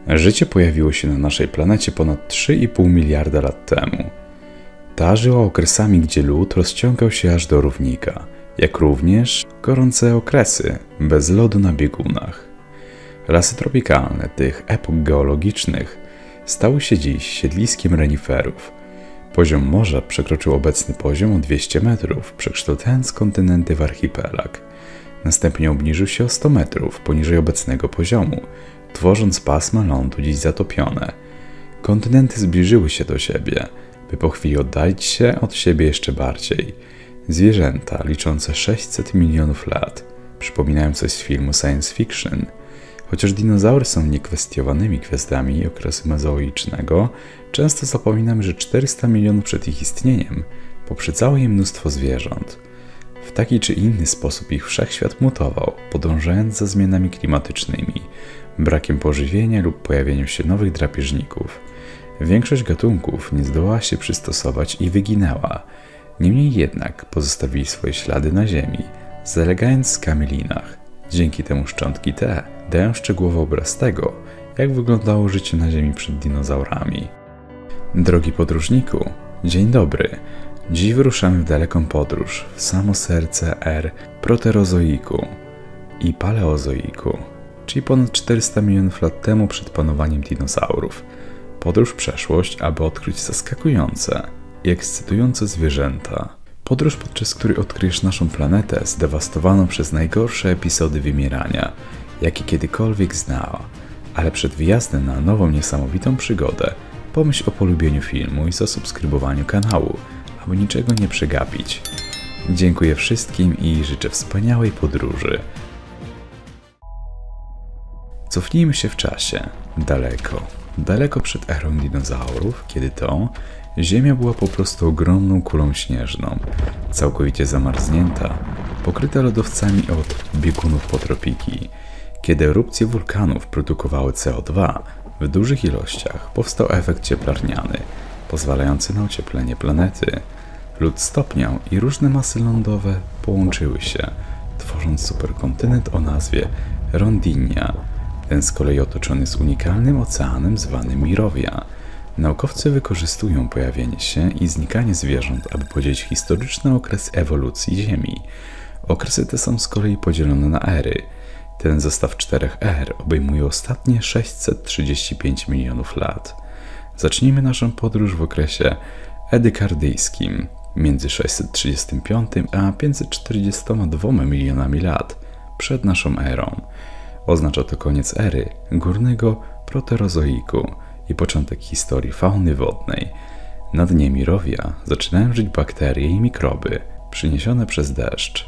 Życie pojawiło się na naszej planecie ponad 3,5 miliarda lat temu. Ta żyła okresami, gdzie lód rozciągał się aż do równika, jak również gorące okresy bez lodu na biegunach. Lasy tropikalne tych epok geologicznych stały się dziś siedliskiem reniferów. Poziom morza przekroczył obecny poziom o 200 metrów, przekształcając kontynenty w archipelag. Następnie obniżył się o 100 metrów poniżej obecnego poziomu, tworząc pasma lądu dziś zatopione. Kontynenty zbliżyły się do siebie, by po chwili oddalić się od siebie jeszcze bardziej. Zwierzęta liczące 600 milionów lat przypominają coś z filmu science fiction. Chociaż dinozaury są niekwestionowanymi gwiazdami okresu mezozoicznego, często zapominamy, że 400 milionów przed ich istnieniem poprzedzało je mnóstwo zwierząt. W taki czy inny sposób ich wszechświat mutował, podążając za zmianami klimatycznymi, brakiem pożywienia lub pojawieniem się nowych drapieżników. Większość gatunków nie zdołała się przystosować i wyginęła. Niemniej jednak pozostawili swoje ślady na ziemi, zalegając w skamielinach. Dzięki temu szczątki te dają szczegółowy obraz tego, jak wyglądało życie na ziemi przed dinozaurami. Drogi podróżniku, dzień dobry. Dziś wyruszamy w daleką podróż w samo serce er proterozoiku i paleozoiku, czyli ponad 400 milionów lat temu przed panowaniem dinozaurów. Podróż w przeszłość, aby odkryć zaskakujące i ekscytujące zwierzęta. Podróż, podczas której odkryjesz naszą planetę zdewastowaną przez najgorsze epizody wymierania, jakie kiedykolwiek znała. Ale przed wyjazdem na nową, niesamowitą przygodę pomyśl o polubieniu filmu i zasubskrybowaniu kanału, aby niczego nie przegapić. Dziękuję wszystkim i życzę wspaniałej podróży. Cofnijmy się w czasie, daleko przed erą dinozaurów, kiedy to Ziemia była po prostu ogromną kulą śnieżną, całkowicie zamarznięta, pokryta lodowcami od biegunów potropiki. Kiedy erupcje wulkanów produkowały CO2 w dużych ilościach, powstał efekt cieplarniany, pozwalający na ocieplenie planety. Lód stopniał i różne masy lądowe połączyły się, tworząc superkontynent o nazwie Rondinia. Ten z kolei otoczony jest unikalnym oceanem zwanym Mirovia. Naukowcy wykorzystują pojawienie się i znikanie zwierząt, aby podzielić historyczny okres ewolucji Ziemi. Okresy te są z kolei podzielone na ery. Ten zestaw 4 er obejmuje ostatnie 635 milionów lat. Zacznijmy naszą podróż w okresie edykardyjskim, między 635 a 542 milionami lat przed naszą erą. Oznacza to koniec ery górnego proterozoiku i początek historii fauny wodnej. Na dnie Mirovia zaczynają żyć bakterie i mikroby przyniesione przez deszcz.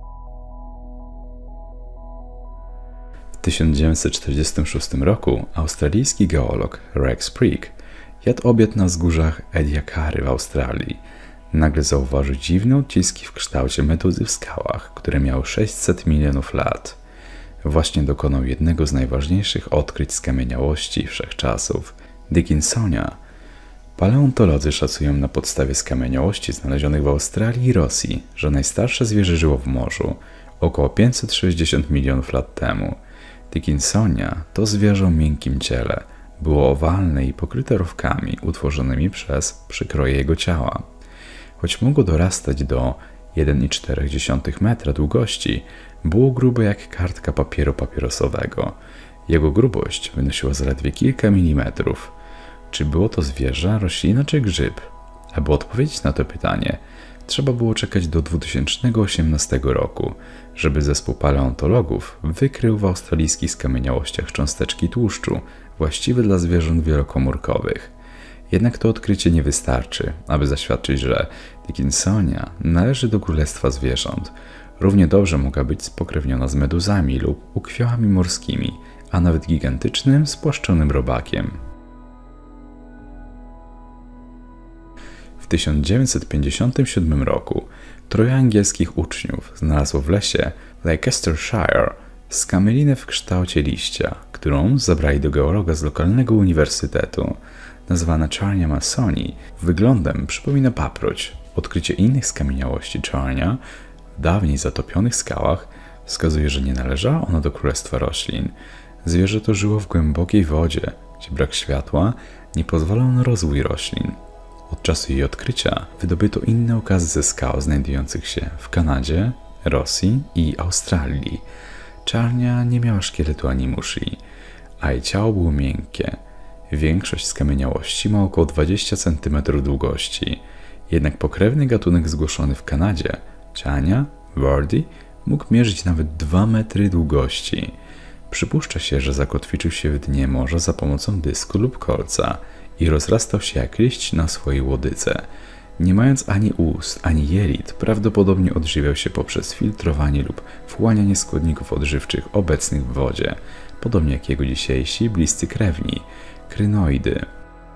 W 1946 roku australijski geolog Rex Prigg jadł obiad na wzgórzach Ediacary w Australii. Nagle zauważył dziwne odciski w kształcie meduzy w skałach, które miały 600 milionów lat. Właśnie dokonał jednego z najważniejszych odkryć skamieniałości wszechczasów – Dickinsonia. Paleontolodzy szacują na podstawie skamieniałości znalezionych w Australii i Rosji, że najstarsze zwierzę żyło w morzu około 560 milionów lat temu. Dickinsonia to zwierzę o miękkim ciele. Było owalne i pokryte rowkami utworzonymi przez przykroje jego ciała. Choć mogło dorastać do 1,4 metra długości, było grube jak kartka papieru papierosowego. Jego grubość wynosiła zaledwie kilka milimetrów. Czy było to zwierzę, roślina czy grzyb? Aby odpowiedzieć na to pytanie, trzeba było czekać do 2018 roku, żeby zespół paleontologów wykrył w australijskich skamieniałościach cząsteczki tłuszczu właściwe dla zwierząt wielokomórkowych. Jednak to odkrycie nie wystarczy, aby zaświadczyć, że Dickinsonia należy do królestwa zwierząt. Równie dobrze mogła być spokrewniona z meduzami lub ukwiołami morskimi, a nawet gigantycznym, spłaszczonym robakiem. W 1957 roku troje angielskich uczniów znalazło w lesie Leicestershire skamielinę w kształcie liścia, którą zabrali do geologa z lokalnego uniwersytetu. Nazwana czarnia Masoni wyglądem przypomina paproć. Odkrycie innych skamieniałości czarnia w dawniej zatopionych skałach wskazuje, że nie należała ona do królestwa roślin. Zwierzę to żyło w głębokiej wodzie, gdzie brak światła nie pozwalał na rozwój roślin. Od czasu jej odkrycia wydobyto inne okazy ze skał znajdujących się w Kanadzie, Rosji i Australii. Czarnia nie miała szkieletu ani muszli, a jej ciało było miękkie. Większość skamieniałości ma około 20 cm długości, jednak pokrewny gatunek zgłoszony w Kanadzie, Czarnia wardi, mógł mierzyć nawet 2 metry długości. Przypuszcza się, że zakotwiczył się w dnie morza za pomocą dysku lub kolca i rozrastał się jak liść na swojej łodyce. Nie mając ani ust, ani jelit, prawdopodobnie odżywiał się poprzez filtrowanie lub wchłanianie składników odżywczych obecnych w wodzie, podobnie jak jego dzisiejsi bliscy krewni, krynoidy.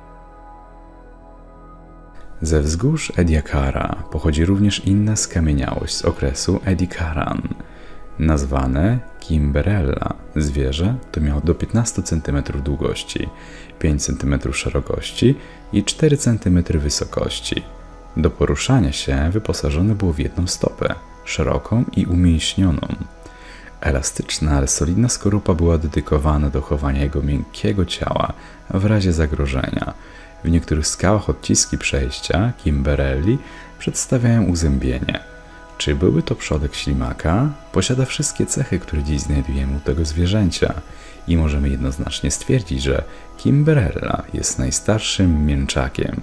Ze wzgórz Ediacara pochodzi również inna skamieniałość z okresu Ediacaran, nazwane Kimberella. Zwierzę to miało do 15 cm długości, 5 cm szerokości i 4 cm wysokości. Do poruszania się wyposażone było w jedną stopę, szeroką i umięśnioną. Elastyczna, ale solidna skorupa była dedykowana do chowania jego miękkiego ciała w razie zagrożenia. W niektórych skałach odciski przejścia Kimberelli przedstawiają uzębienie. Czy były to przodek ślimaka? Posiada wszystkie cechy, które dziś znajdujemy u tego zwierzęcia i możemy jednoznacznie stwierdzić, że Kimberella jest najstarszym mięczakiem.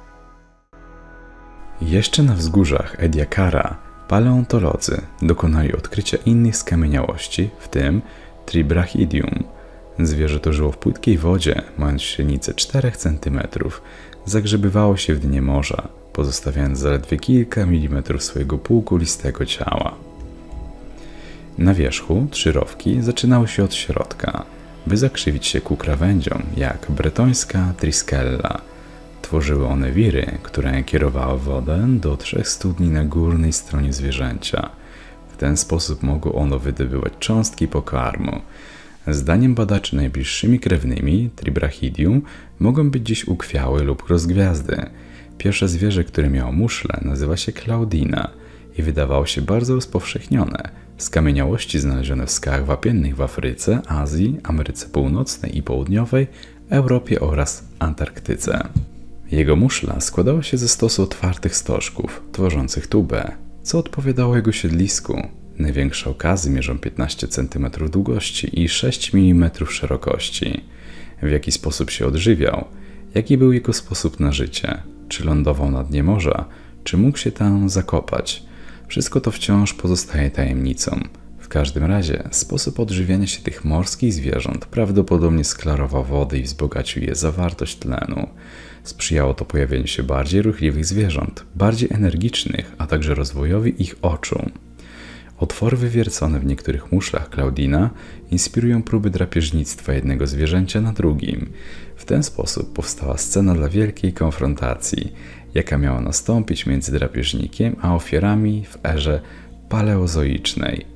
Jeszcze na wzgórzach Ediacara paleontolodzy dokonali odkrycia innych skamieniałości, w tym Tribrachidium. Zwierzę to żyło w płytkiej wodzie, mając średnicę 4 cm. Zagrzebywało się w dnie morza, pozostawiając zaledwie kilka milimetrów swojego półkulistego ciała. Na wierzchu 3 rowki zaczynały się od środka, by zakrzywić się ku krawędziom, jak bretońska Triskella. Tworzyły one wiry, które kierowały wodę do 3 studni na górnej stronie zwierzęcia. W ten sposób mogło ono wydobywać cząstki pokarmu. Zdaniem badaczy najbliższymi krewnymi Tribrachidium mogą być dziś ukwiałe lub rozgwiazdy. Pierwsze zwierzę, które miało muszlę, nazywa się Claudina i wydawało się bardzo rozpowszechnione. Skamieniałości znalezione w skałach wapiennych w Afryce, Azji, Ameryce Północnej i Południowej, Europie oraz Antarktyce. Jego muszla składała się ze stosu otwartych stożków, tworzących tubę, co odpowiadało jego siedlisku. Największe okazy mierzą 15 cm długości i 6 mm szerokości. W jaki sposób się odżywiał? Jaki był jego sposób na życie? Czy lądował na dnie morza? Czy mógł się tam zakopać? Wszystko to wciąż pozostaje tajemnicą. W każdym razie sposób odżywiania się tych morskich zwierząt prawdopodobnie sklarował wodę i wzbogacił je zawartość tlenu. Sprzyjało to pojawieniu się bardziej ruchliwych zwierząt, bardziej energicznych, a także rozwojowi ich oczu. Otwory wywiercone w niektórych muszlach Claudina inspirują próby drapieżnictwa jednego zwierzęcia na drugim. W ten sposób powstała scena dla wielkiej konfrontacji, jaka miała nastąpić między drapieżnikiem a ofiarami w erze paleozoicznej.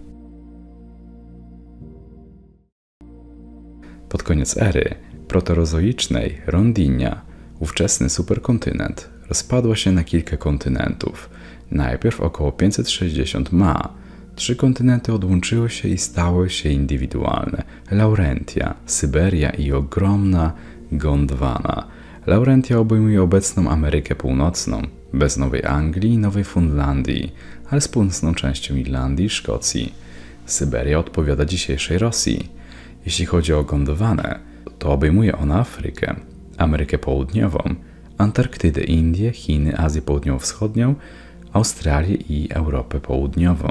Pod koniec ery proterozoicznej Rondinia, ówczesny superkontynent, rozpadła się na kilka kontynentów. Najpierw około 560 ma. 3 kontynenty odłączyły się i stały się indywidualne. Laurentia, Syberia i ogromna Gondwana. Laurentia obejmuje obecną Amerykę Północną, bez Nowej Anglii i Nowej Fundlandii, ale z północną częścią Irlandii i Szkocji. Syberia odpowiada dzisiejszej Rosji. Jeśli chodzi o Gondwanę, to obejmuje ona Afrykę, Amerykę Południową, Antarktydę, Indie, Chiny, Azję Południowo-Wschodnią, Australię i Europę Południową.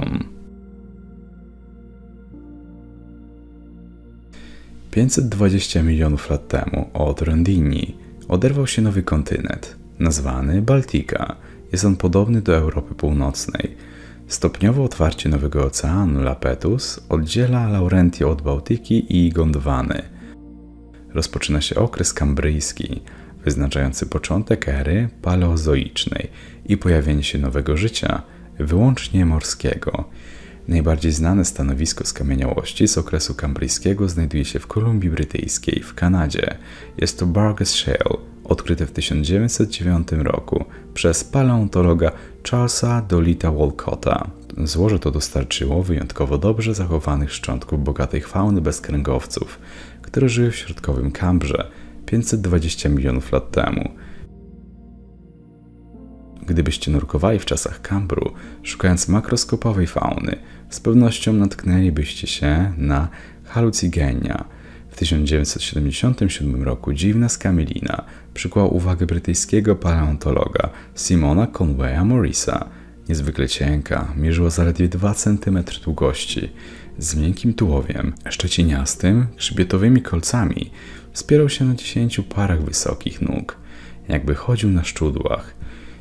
520 milionów lat temu od Rondinii oderwał się nowy kontynent, nazwany Baltika. Jest on podobny do Europy Północnej. Stopniowe otwarcie nowego oceanu Lapetus oddziela Laurentię od Bałtyki i Gondwany. Rozpoczyna się okres kambryjski, wyznaczający początek ery paleozoicznej i pojawienie się nowego życia, wyłącznie morskiego. Najbardziej znane stanowisko skamieniałości z okresu kambryjskiego znajduje się w Kolumbii Brytyjskiej w Kanadzie. Jest to Burgess Shale, odkryte w 1909 roku przez paleontologa Charlesa Dolittle Walcotta. Złoże to dostarczyło wyjątkowo dobrze zachowanych szczątków bogatej fauny bezkręgowców, które żyły w środkowym Kambrze, 520 milionów lat temu. Gdybyście nurkowali w czasach Kambru, szukając makroskopowej fauny, z pewnością natknęlibyście się na Halucigenia. W 1977 roku dziwna skamielina przykuła uwagę brytyjskiego paleontologa Simona Conwaya Morrisa. Niezwykle cienka, mierzyła zaledwie 2 cm długości, z miękkim tułowiem, szczeciniastym, grzbietowymi kolcami, wspierał się na 10 parach wysokich nóg, jakby chodził na szczudłach.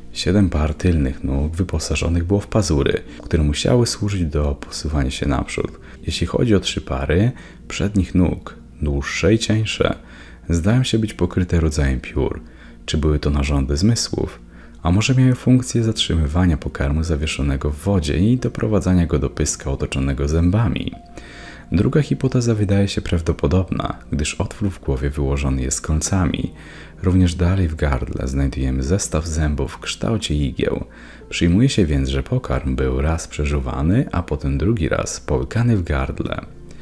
7 par tylnych nóg wyposażonych było w pazury, które musiały służyć do posuwania się naprzód. Jeśli chodzi o 3 pary przednich nóg, dłuższe i cieńsze, zdają się być pokryte rodzajem piór. Czy były to narządy zmysłów? A może miały funkcję zatrzymywania pokarmu zawieszonego w wodzie i doprowadzania go do pyska otoczonego zębami? Druga hipoteza wydaje się prawdopodobna, gdyż otwór w głowie wyłożony jest kolcami. Również dalej w gardle znajdujemy zestaw zębów w kształcie igieł. Przyjmuje się więc, że pokarm był raz przeżuwany, a potem drugi raz połykany w gardle.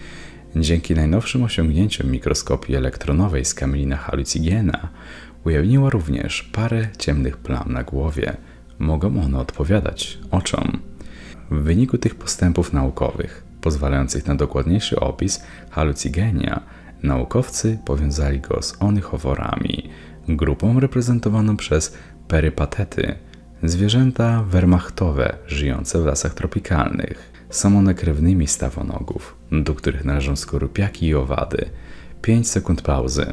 Dzięki najnowszym osiągnięciom mikroskopii elektronowej skamielina Halucigena ujawniła również parę ciemnych plam na głowie. Mogą one odpowiadać oczom. W wyniku tych postępów naukowych, pozwalających na dokładniejszy opis Halucigenia, naukowcy powiązali go z onychoworami, grupą reprezentowaną przez perypatety, zwierzęta wehrmachtowe żyjące w lasach tropikalnych. Są one krewnymi stawonogów, do których należą skorupiaki i owady. 5 sekund pauzy.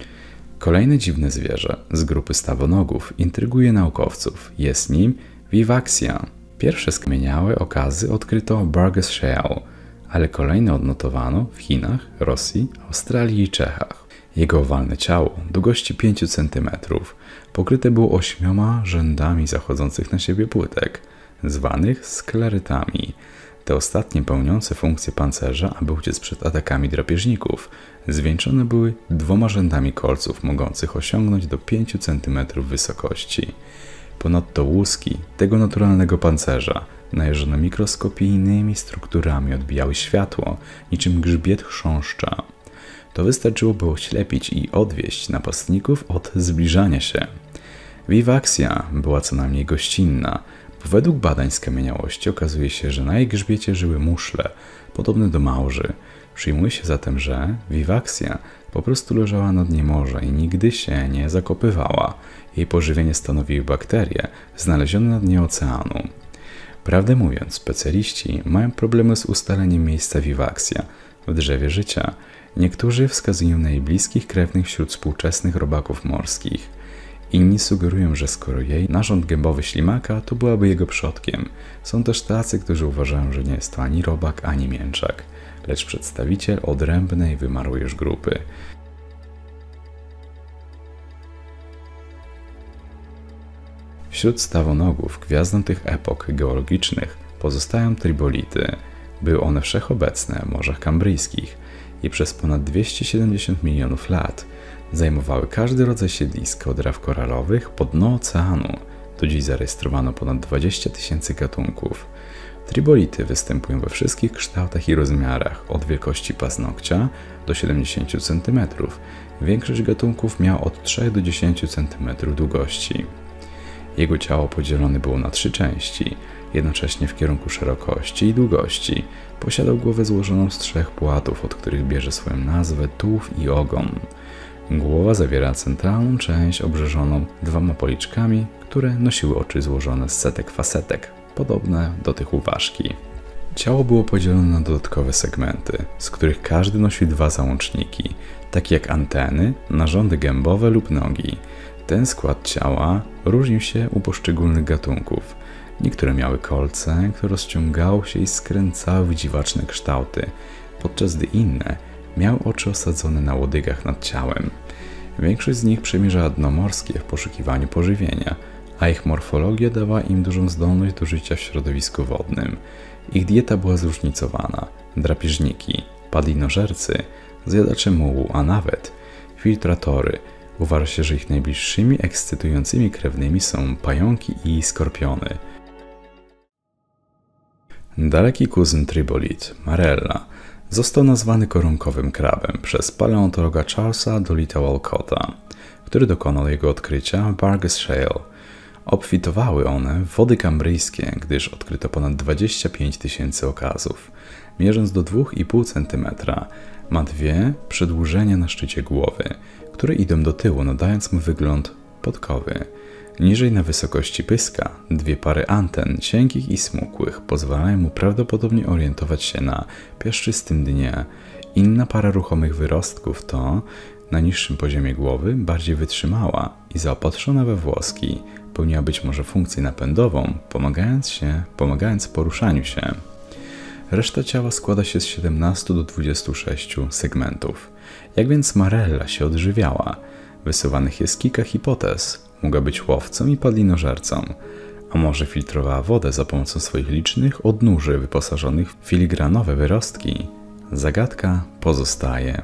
Kolejne dziwne zwierzę z grupy stawonogów intryguje naukowców. Jest nim Vivaxia. Pierwsze skamieniałe okazy odkryto w Burgess Shale, ale kolejne odnotowano w Chinach, Rosji, Australii i Czechach. Jego owalne ciało, długości 5 cm, pokryte było 8 rzędami zachodzących na siebie płytek, zwanych sklerytami. Te ostatnie, pełniące funkcję pancerza, aby uciec przed atakami drapieżników, zwieńczone były 2 rzędami kolców mogących osiągnąć do 5 cm wysokości. Ponadto łuski tego naturalnego pancerza, najeżone mikroskopijnymi strukturami, odbijały światło, niczym grzbiet chrząszcza. To wystarczyło, by oślepić i odwieść napastników od zbliżania się. Vivaxia była co najmniej gościnna, bo według badań skamieniałości okazuje się, że na jej grzbiecie żyły muszle, podobne do małży. Przyjmuje się zatem, że Vivaxia po prostu leżała na dnie morza i nigdy się nie zakopywała. Jej pożywienie stanowiły bakterie znalezione na dnie oceanu. Prawdę mówiąc, specjaliści mają problemy z ustaleniem miejsca Vivaxia w drzewie życia. Niektórzy wskazują na jej bliskich krewnych wśród współczesnych robaków morskich. Inni sugerują, że skoro jej narząd gębowy ślimaka, to byłaby jego przodkiem. Są też tacy, którzy uważają, że nie jest to ani robak, ani mięczak, lecz przedstawiciel odrębnej, wymarłej już grupy. Wśród stawonogów gwiazdą tych epok geologicznych pozostają tribolity. Były one wszechobecne w morzach kambryjskich i przez ponad 270 milionów lat zajmowały każdy rodzaj siedliska od raf koralowych po dno oceanu. Do dziś zarejestrowano ponad 20 000 gatunków. Tribolity występują we wszystkich kształtach i rozmiarach, od wielkości paznokcia do 70 cm. Większość gatunków miała od 3 do 10 cm długości. Jego ciało podzielone było na 3 części, jednocześnie w kierunku szerokości i długości. Posiadał głowę złożoną z 3 płatów, od których bierze swoją nazwę tułów i ogon. Głowa zawiera centralną część obrzeżoną 2 policzkami, które nosiły oczy złożone z setek fasetek, podobne do tych u ważki. Ciało było podzielone na dodatkowe segmenty, z których każdy nosił 2 załączniki, takie jak anteny, narządy gębowe lub nogi. Ten skład ciała różnił się u poszczególnych gatunków. Niektóre miały kolce, które rozciągało się i skręcały w dziwaczne kształty, podczas gdy inne miały oczy osadzone na łodygach nad ciałem. Większość z nich przemierzała dno morskie w poszukiwaniu pożywienia, a ich morfologia dawała im dużą zdolność do życia w środowisku wodnym. Ich dieta była zróżnicowana. Drapieżniki, padlinożercy, zjadacze mułu, a nawet filtratory. Uważa się, że ich najbliższymi ekscytującymi krewnymi są pająki i skorpiony. Daleki kuzyn tribolit, Marella, Został nazwany koronkowym krabem przez paleontologa Charlesa Dolittle Walcotta, który dokonał jego odkrycia w Burgess Shale. Obfitowały one w wody kambryjskie, gdyż odkryto ponad 25 000 okazów. Mierząc do 2,5 cm, ma dwie przedłużenia na szczycie głowy, które idą do tyłu, nadając mu wygląd podkowy. Niżej na wysokości pyska dwie pary anten, cienkich i smukłych, pozwalają mu prawdopodobnie orientować się na piaszczystym dnie. Inna para ruchomych wyrostków to, na niższym poziomie głowy, bardziej wytrzymała i zaopatrzona we włoski, pełniła być może funkcję napędową, pomagając w poruszaniu się. Reszta ciała składa się z 17 do 26 segmentów. Jak więc marella się odżywiała? Wysuwanych jest kilka hipotez. Mogła być łowcą i padlinożercą, a może filtrowała wodę za pomocą swoich licznych odnóży wyposażonych w filigranowe wyrostki? Zagadka pozostaje.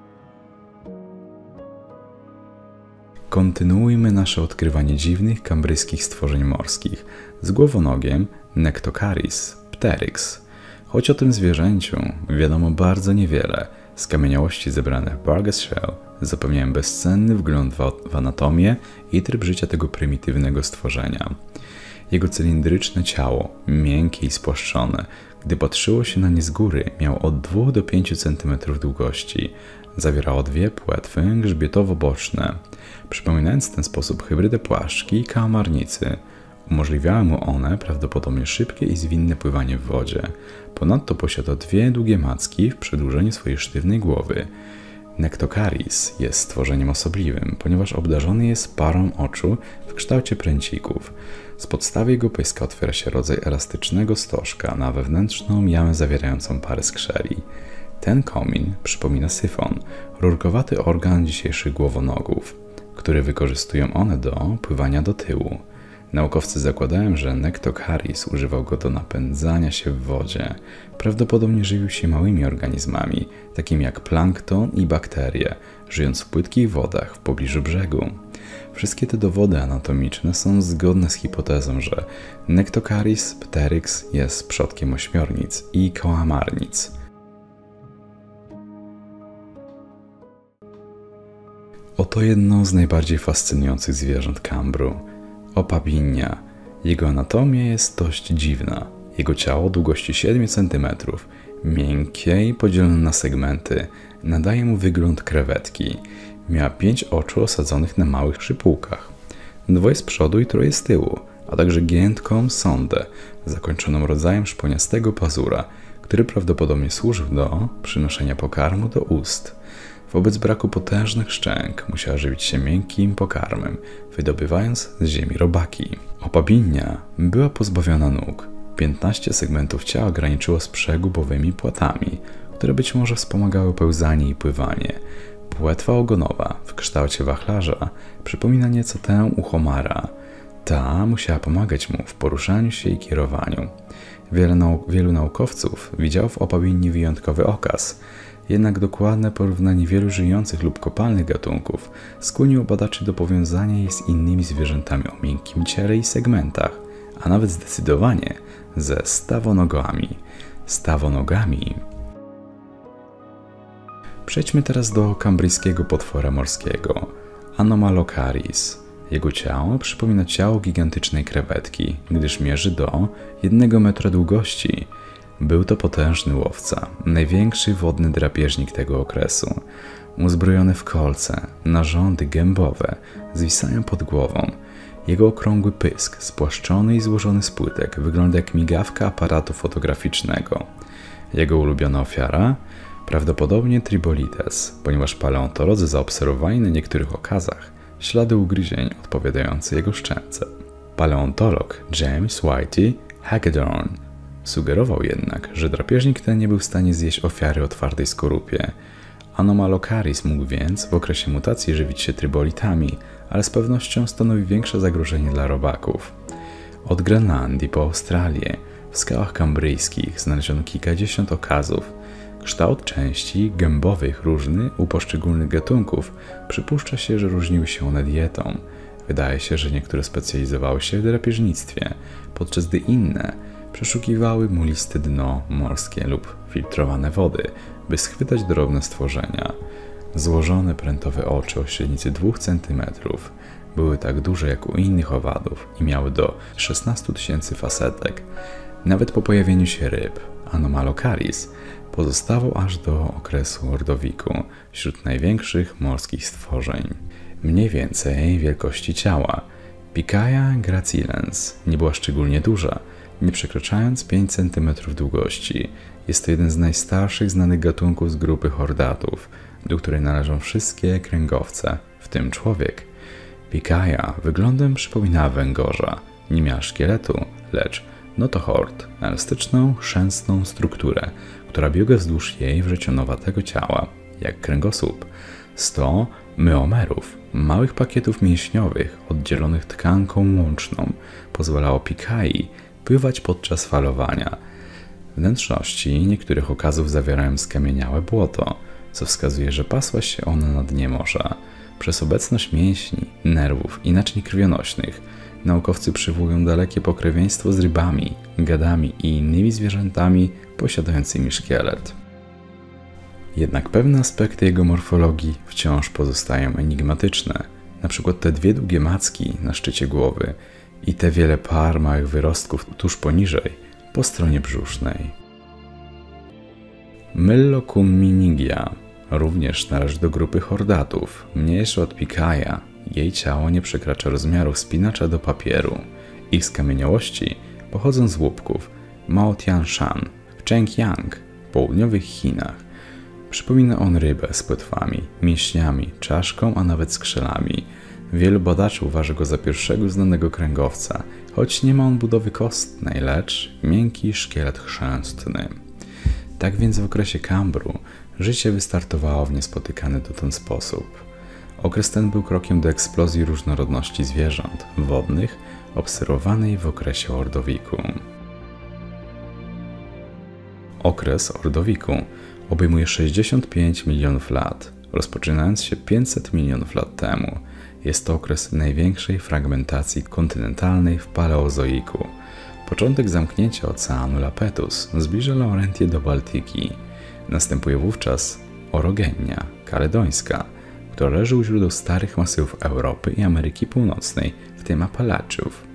Kontynuujmy nasze odkrywanie dziwnych kambryjskich stworzeń morskich z głowonogiem Nectocaris pteryx. Choć o tym zwierzęciu wiadomo bardzo niewiele, skamieniałości zebrane w Burgess Shale zapewniają bezcenny wgląd w anatomię i tryb życia tego prymitywnego stworzenia. Jego cylindryczne ciało, miękkie i spłaszczone, gdy patrzyło się na nie z góry, miało od 2 do 5 cm długości. Zawierało dwie płetwy grzbietowo-boczne, przypominając w ten sposób hybrydę płaszczki i kałamarnicy. Umożliwiały mu one prawdopodobnie szybkie i zwinne pływanie w wodzie. Ponadto posiada dwie długie macki w przedłużeniu swojej sztywnej głowy. Nectocaris jest stworzeniem osobliwym, ponieważ obdarzony jest parą oczu w kształcie pręcików. Z podstawy jego pyska otwiera się rodzaj elastycznego stożka na wewnętrzną jamę zawierającą parę skrzeli. Ten komin przypomina syfon, rurkowaty organ dzisiejszych głowonogów, który wykorzystują one do pływania do tyłu. Naukowcy zakładają, że Nectocaris używał go do napędzania się w wodzie. Prawdopodobnie żywił się małymi organizmami, takimi jak plankton i bakterie, żyjąc w płytkich wodach w pobliżu brzegu. Wszystkie te dowody anatomiczne są zgodne z hipotezą, że Nectocaris pteryx jest przodkiem ośmiornic i kałamarnic. Oto jedno z najbardziej fascynujących zwierząt Kambru. Opabinia. Jego anatomia jest dość dziwna. Jego ciało o długości 7 cm, miękkie i podzielone na segmenty, nadaje mu wygląd krewetki. Miała 5 oczu osadzonych na małych szypułkach. 2 z przodu i 3 z tyłu, a także giętką sondę, zakończoną rodzajem szponiastego pazura, który prawdopodobnie służył do przynoszenia pokarmu do ust. Wobec braku potężnych szczęk musiała żywić się miękkim pokarmem, wydobywając z ziemi robaki. Opabinia była pozbawiona nóg. 15 segmentów ciała graniczyło z przegubowymi płatami, które być może wspomagały pełzanie i pływanie. Płetwa ogonowa w kształcie wachlarza przypomina nieco tę u homara. Ta musiała pomagać mu w poruszaniu się i kierowaniu. Wielu naukowców widziało w opabini wyjątkowy okaz. Jednak dokładne porównanie wielu żyjących lub kopalnych gatunków skłoniło badaczy do powiązania jej z innymi zwierzętami o miękkim ciele i segmentach, a nawet zdecydowanie ze stawonogami. Przejdźmy teraz do kambryjskiego potwora morskiego, Anomalocaris. Jego ciało przypomina ciało gigantycznej krewetki, gdyż mierzy do 1 metra długości. Był to potężny łowca, największy wodny drapieżnik tego okresu. Uzbrojony w kolce, narządy gębowe zwisają pod głową. Jego okrągły pysk, spłaszczony i złożony z płytek, wygląda jak migawka aparatu fotograficznego. Jego ulubiona ofiara? Prawdopodobnie Tribolites, ponieważ paleontolodzy zaobserwowali na niektórych okazach ślady ugryzień odpowiadające jego szczęce. Paleontolog James Whitey Hagedorn sugerował jednak, że drapieżnik ten nie był w stanie zjeść ofiary o twardej skorupie. Anomalocaris mógł więc w okresie mutacji żywić się trybolitami, ale z pewnością stanowi większe zagrożenie dla robaków. Od Grenlandii po Australię w skałach kambryjskich znaleziono kilkadziesiąt okazów. Kształt części gębowych różny u poszczególnych gatunków przypuszcza się, że różniły się one dietą. Wydaje się, że niektóre specjalizowały się w drapieżnictwie, podczas gdy inne przeszukiwały muliste dno morskie lub filtrowane wody, by schwytać drobne stworzenia. Złożone prętowe oczy o średnicy 2 cm były tak duże jak u innych owadów i miały do 16 000 fasetek. Nawet po pojawieniu się ryb, Anomalocaris pozostawał aż do okresu Ordowiku wśród największych morskich stworzeń. Mniej więcej wielkości ciała. Picaia gracilens nie była szczególnie duża, nie przekraczając 5 cm długości. Jest to jeden z najstarszych znanych gatunków z grupy chordatów, do której należą wszystkie kręgowce, w tym człowiek. Picaia wyglądem przypominała węgorza. Nie miała szkieletu, lecz notochord, elastyczną, chrzęstną strukturę, która biegła wzdłuż jej wrzecionowatego ciała, jak kręgosłup. 100 myomerów, małych pakietów mięśniowych oddzielonych tkanką łączną, pozwalało Picai pływać podczas falowania. Wnętrzności niektórych okazów zawierają skamieniałe błoto, co wskazuje, że pasła się ona na dnie morza. Przez obecność mięśni, nerwów i naczyń krwionośnych naukowcy przywołują dalekie pokrewieństwo z rybami, gadami i innymi zwierzętami posiadającymi szkielet. Jednak pewne aspekty jego morfologii wciąż pozostają enigmatyczne, na przykład te dwie długie macki na szczycie głowy i te wiele par małych wyrostków tuż poniżej, po stronie brzusznej. Myllocumminigia również należy do grupy chordatów, mniejsza od Picaia. Jej ciało nie przekracza rozmiarów spinacza do papieru. Ich skamieniałości pochodzą z łupków Maotianshan w Chengjiang, w południowych Chinach. Przypomina on rybę z płetwami, mięśniami, czaszką, a nawet skrzelami. Wielu badaczy uważa go za pierwszego znanego kręgowca, choć nie ma on budowy kostnej, lecz miękki szkielet chrzęstny. Tak więc w okresie Kambru życie wystartowało w niespotykany dotąd sposób. Okres ten był krokiem do eksplozji różnorodności zwierząt wodnych obserwowanej w okresie Ordowiku. Okres Ordowiku obejmuje 65 milionów lat, rozpoczynając się 500 milionów lat temu. Jest to okres największej fragmentacji kontynentalnej w Paleozoiku. Początek zamknięcia oceanu Lapetus zbliża Laurentię do Bałtyki. Następuje wówczas Orogenia kaledońska, która leży u źródeł starych masywów Europy i Ameryki Północnej, w tym Apalaczów.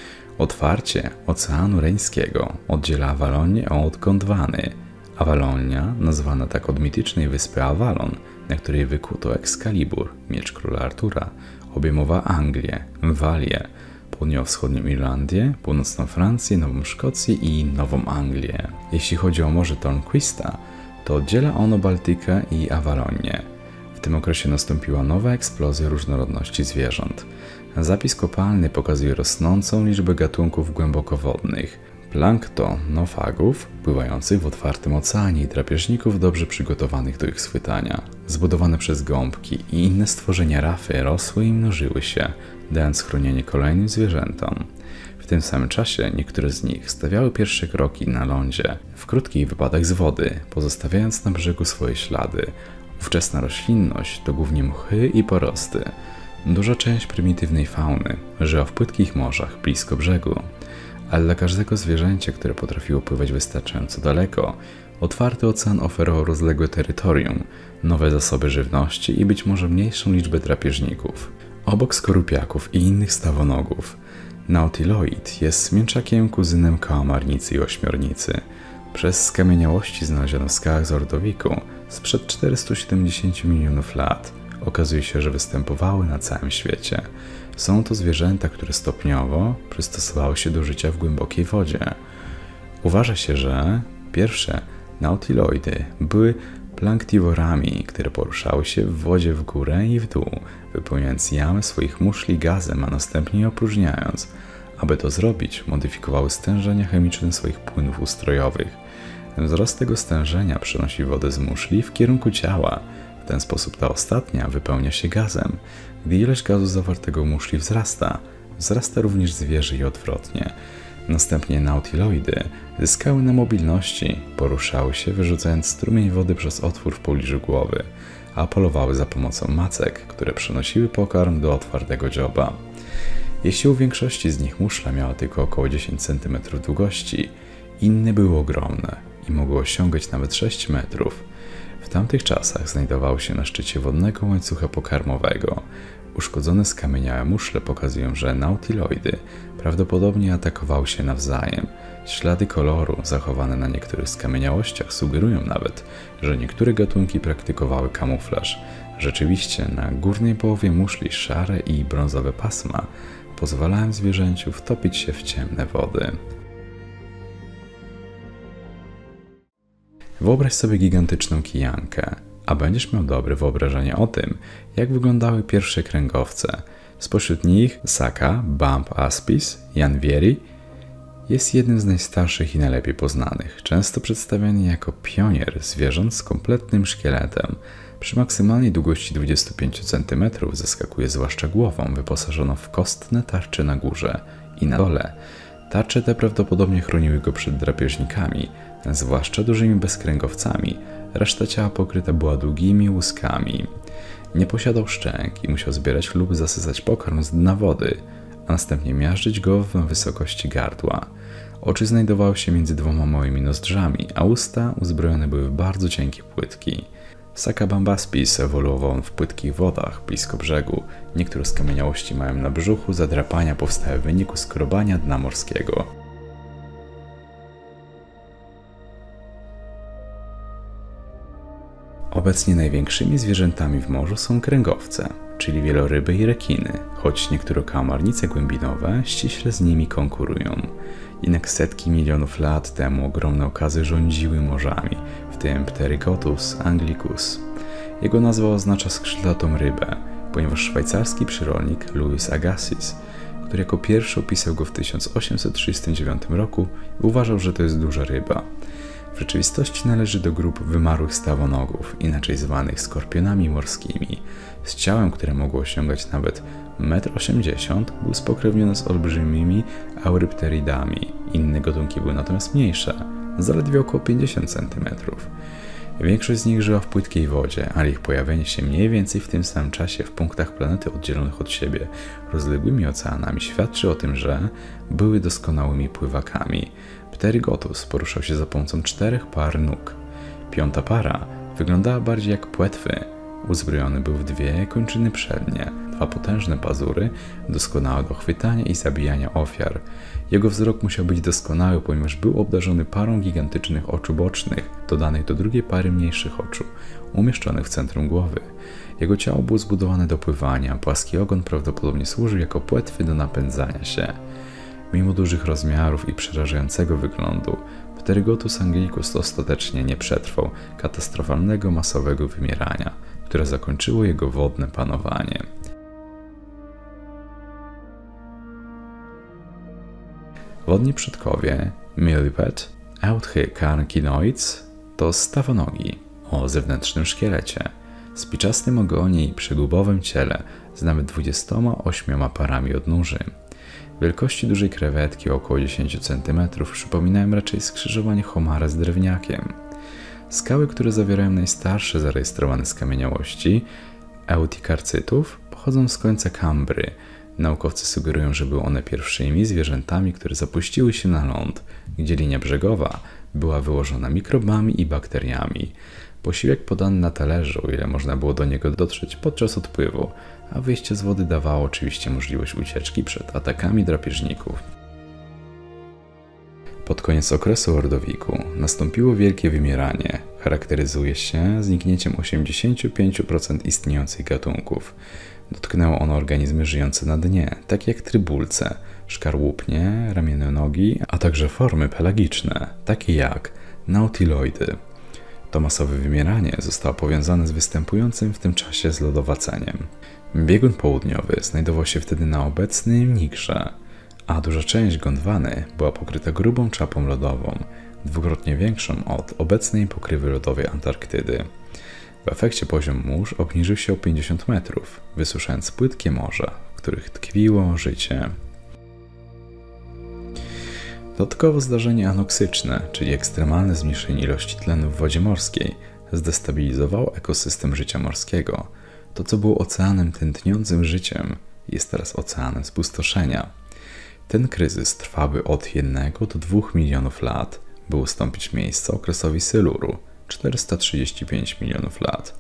Otwarcie Oceanu Reńskiego oddziela Awalonię od Gondwany. Awalonia, nazwana tak od mitycznej wyspy Avalon, na której wykuto Excalibur, miecz króla Artura, obejmowała Anglię, Walię, południowo-wschodnią Irlandię, północną Francję, Nową Szkocję i Nową Anglię. Jeśli chodzi o Morze Tornquista, to oddziela ono Bałtykę i Awalonię. W tym okresie nastąpiła nowa eksplozja różnorodności zwierząt. Zapis kopalny pokazuje rosnącą liczbę gatunków głębokowodnych, planktonofagów pływających w otwartym oceanie i drapieżników dobrze przygotowanych do ich schwytania. Zbudowane przez gąbki i inne stworzenia rafy rosły i mnożyły się, dając schronienie kolejnym zwierzętom. W tym samym czasie niektóre z nich stawiały pierwsze kroki na lądzie, w krótkich wypadach z wody, pozostawiając na brzegu swoje ślady. Ówczesna roślinność to głównie mchy i porosty. Duża część prymitywnej fauny żyła w płytkich morzach blisko brzegu, ale dla każdego zwierzęcia, które potrafiło pływać wystarczająco daleko, otwarty ocean oferował rozległe terytorium, nowe zasoby żywności i być może mniejszą liczbę drapieżników. Obok skorupiaków i innych stawonogów, nautiloid jest mięczakiem kuzynem kałamarnicy i ośmiornicy. Przez skamieniałości znalezione w skałach z Ordowiku sprzed 470 milionów lat okazuje się, że występowały na całym świecie. Są to zwierzęta, które stopniowo przystosowały się do życia w głębokiej wodzie. Uważa się, że pierwsze nautiloidy były planktiworami, które poruszały się w wodzie w górę i w dół, wypełniając jamy swoich muszli gazem, a następnie je opróżniając. Aby to zrobić, modyfikowały stężenia chemiczne swoich płynów ustrojowych. Wzrost tego stężenia przenosi wodę z muszli w kierunku ciała. W ten sposób ta ostatnia wypełnia się gazem. Gdy ilość gazu zawartego w muszli wzrasta, wzrasta również zwierzę i odwrotnie. Następnie nautiloidy zyskały na mobilności, poruszały się, wyrzucając strumień wody przez otwór w pobliżu głowy, a polowały za pomocą macek, które przenosiły pokarm do otwartego dzioba. Jeśli u większości z nich muszla miała tylko około 10 cm długości, inne były ogromne i mogły osiągać nawet 6 metrów. W tamtych czasach znajdowały się na szczycie wodnego łańcucha pokarmowego. Uszkodzone skamieniałe muszle pokazują, że nautiloidy prawdopodobnie atakowały się nawzajem. Ślady koloru zachowane na niektórych skamieniałościach sugerują nawet, że niektóre gatunki praktykowały kamuflaż. Rzeczywiście na górnej połowie muszli szare i brązowe pasma pozwalają zwierzęciu wtopić się w ciemne wody. Wyobraź sobie gigantyczną kijankę, a będziesz miał dobre wyobrażenie o tym, jak wyglądały pierwsze kręgowce. Spośród nich Saka Bump aspis janvieri jest jednym z najstarszych i najlepiej poznanych, często przedstawiany jako pionier zwierząt z kompletnym szkieletem. Przy maksymalnej długości 25 cm zaskakuje zwłaszcza głową wyposażoną w kostne tarcze na górze i na dole. Tarcze te prawdopodobnie chroniły go przed drapieżnikami, zwłaszcza dużymi bezkręgowcami. Reszta ciała pokryta była długimi łuskami. Nie posiadał szczęk i musiał zbierać lub zasysać pokarm z dna wody, a następnie miażdżyć go w wysokości gardła. Oczy znajdowały się między dwoma małymi nozdrzami, a usta uzbrojone były w bardzo cienkie płytki. Saka Bump aspis ewoluował w płytkich wodach blisko brzegu. Niektóre skamieniałości mają na brzuchu zadrapania powstałe w wyniku skrobania dna morskiego. Obecnie największymi zwierzętami w morzu są kręgowce, czyli wieloryby i rekiny, choć niektóre kałamarnice głębinowe ściśle z nimi konkurują. Jednak setki milionów lat temu ogromne okazy rządziły morzami, w tym Pterygotus anglicus. Jego nazwa oznacza skrzydlatą rybę, ponieważ szwajcarski przyrodnik Louis Agassiz, który jako pierwszy opisał go w 1839 roku, uważał, że to jest duża ryba. W rzeczywistości należy do grup wymarłych stawonogów, inaczej zwanych skorpionami morskimi. Z ciałem, które mogło osiągać nawet 1,80 m, był spokrewniony z olbrzymimi eurypteridami. Inne gatunki były natomiast mniejsze, zaledwie około 50 cm. Większość z nich żyła w płytkiej wodzie, ale ich pojawienie się mniej więcej w tym samym czasie w punktach planety oddzielonych od siebie rozległymi oceanami świadczy o tym, że były doskonałymi pływakami. Pterygotus poruszał się za pomocą 4 par nóg. Piąta para wyglądała bardziej jak płetwy. Uzbrojony był w 2 kończyny przednie, 2 potężne pazury, doskonałe do chwytania i zabijania ofiar. Jego wzrok musiał być doskonały, ponieważ był obdarzony parą gigantycznych oczu bocznych, dodanych do drugiej pary mniejszych oczu, umieszczonych w centrum głowy. Jego ciało było zbudowane do pływania, płaski ogon prawdopodobnie służył jako płetwy do napędzania się. Mimo dużych rozmiarów i przerażającego wyglądu, Pterygotus anglicus ostatecznie nie przetrwał katastrofalnego masowego wymierania, które zakończyło jego wodne panowanie. Wodni przodkowie Milliped Euthydcarchinoids to stawonogi o zewnętrznym szkielecie, spiczastym ogonie i przegubowym ciele z nawet 28 parami odnóży. Wielkości dużej krewetki około 10 cm przypominają raczej skrzyżowanie homara z drewniakiem. Skały, które zawierają najstarsze zarejestrowane skamieniałości eutikarcytów, pochodzą z końca Kambry. Naukowcy sugerują, że były one pierwszymi zwierzętami, które zapuściły się na ląd, gdzie linia brzegowa była wyłożona mikrobami i bakteriami. Posiłek podany na talerzu, o ile można było do niego dotrzeć podczas odpływu, a wyjście z wody dawało oczywiście możliwość ucieczki przed atakami drapieżników. Pod koniec okresu ordowiku nastąpiło wielkie wymieranie. Charakteryzuje się zniknięciem 85% istniejących gatunków. Dotknęło ono organizmy żyjące na dnie, takie jak trybulce, szkarłupnie, ramienionogi, a także formy pelagiczne, takie jak nautiloidy. To masowe wymieranie zostało powiązane z występującym w tym czasie zlodowaceniem. Biegun południowy znajdował się wtedy na obecnym Nigrze, a duża część Gondwany była pokryta grubą czapą lodową, dwukrotnie większą od obecnej pokrywy lodowej Antarktydy. W efekcie poziom mórz obniżył się o 50 metrów, wysuszając płytkie morza, w których tkwiło życie. Dodatkowo zdarzenie anoksyczne, czyli ekstremalne zmniejszenie ilości tlenu w wodzie morskiej, zdestabilizowało ekosystem życia morskiego. To, co było oceanem tętniącym życiem, jest teraz oceanem spustoszenia. Ten kryzys trwałby od 1 do 2 milionów lat, by ustąpić miejsce okresowi Siluru, 435 milionów lat.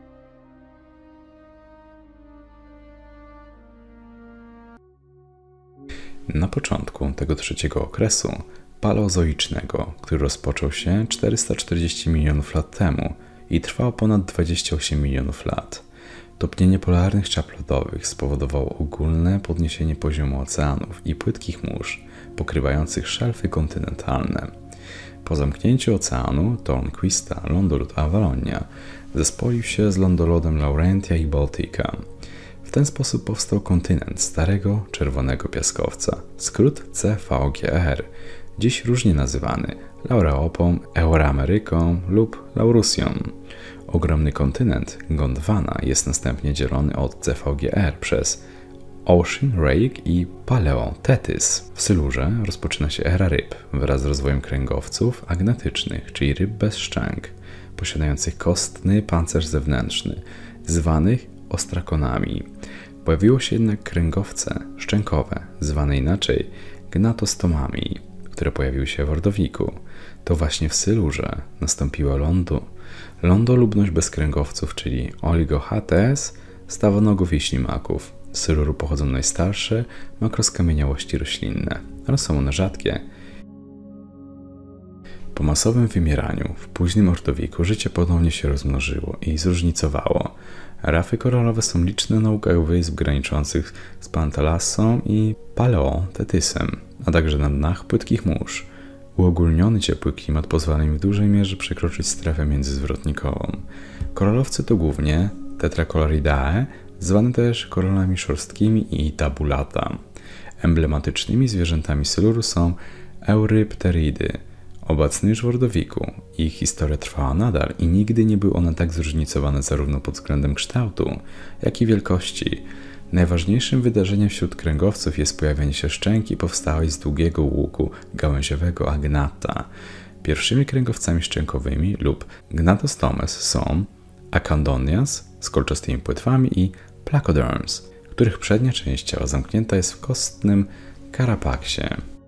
Na początku tego trzeciego okresu paleozoicznego, który rozpoczął się 440 milionów lat temu i trwał ponad 28 milionów lat, topnienie polarnych czap lodowych spowodowało ogólne podniesienie poziomu oceanów i płytkich mórz pokrywających szelfy kontynentalne. Po zamknięciu oceanu Tornquista lądolód Avalonia zespolił się z lądolodem Laurentia i Baltica. W ten sposób powstał kontynent Starego Czerwonego Piaskowca, skrót CVGR, dziś różnie nazywany Laureopą, Eurameryką lub Laurusją. Ogromny kontynent Gondwana jest następnie dzielony od CVGR przez Ocean Rake i Paleotethys. W Sylurze rozpoczyna się era ryb wraz z rozwojem kręgowców agnatycznych, czyli ryb bez szczęk, posiadających kostny pancerz zewnętrzny, zwanych ostrakonami. Pojawiło się jednak kręgowce szczękowe, zwane inaczej gnatostomami, które pojawiły się w Ordowiku. To właśnie w Sylurze nastąpiła lądolubność bez kręgowców, czyli Oligochates, stawonogów i ślimaków. Z Syluru pochodzą najstarsze makroskamieniałości roślinne, ale są one rzadkie. Po masowym wymieraniu w późnym Ordowiku życie ponownie się rozmnożyło i zróżnicowało. Rafy koralowe są liczne na ukaju wysp graniczących z Pantalassą i Paleotethysem, a także na dnach płytkich mórz. Uogólniony ciepły klimat pozwala im w dużej mierze przekroczyć strefę międzyzwrotnikową. Koralowcy to głównie Tetracolaridae, zwane też koralami szorstkimi i tabulata. Emblematycznymi zwierzętami Syluru są eurypteridy, obecne już w Ordowiku. Ich historia trwała nadal i nigdy nie były one tak zróżnicowane zarówno pod względem kształtu, jak i wielkości. Najważniejszym wydarzeniem wśród kręgowców jest pojawienie się szczęki powstałej z długiego łuku gałęziowego agnata. Pierwszymi kręgowcami szczękowymi lub gnatostomes są Acandonias z kolczastymi płetwami i Placoderms, których przednia część ciała zamknięta jest w kostnym karapaksie.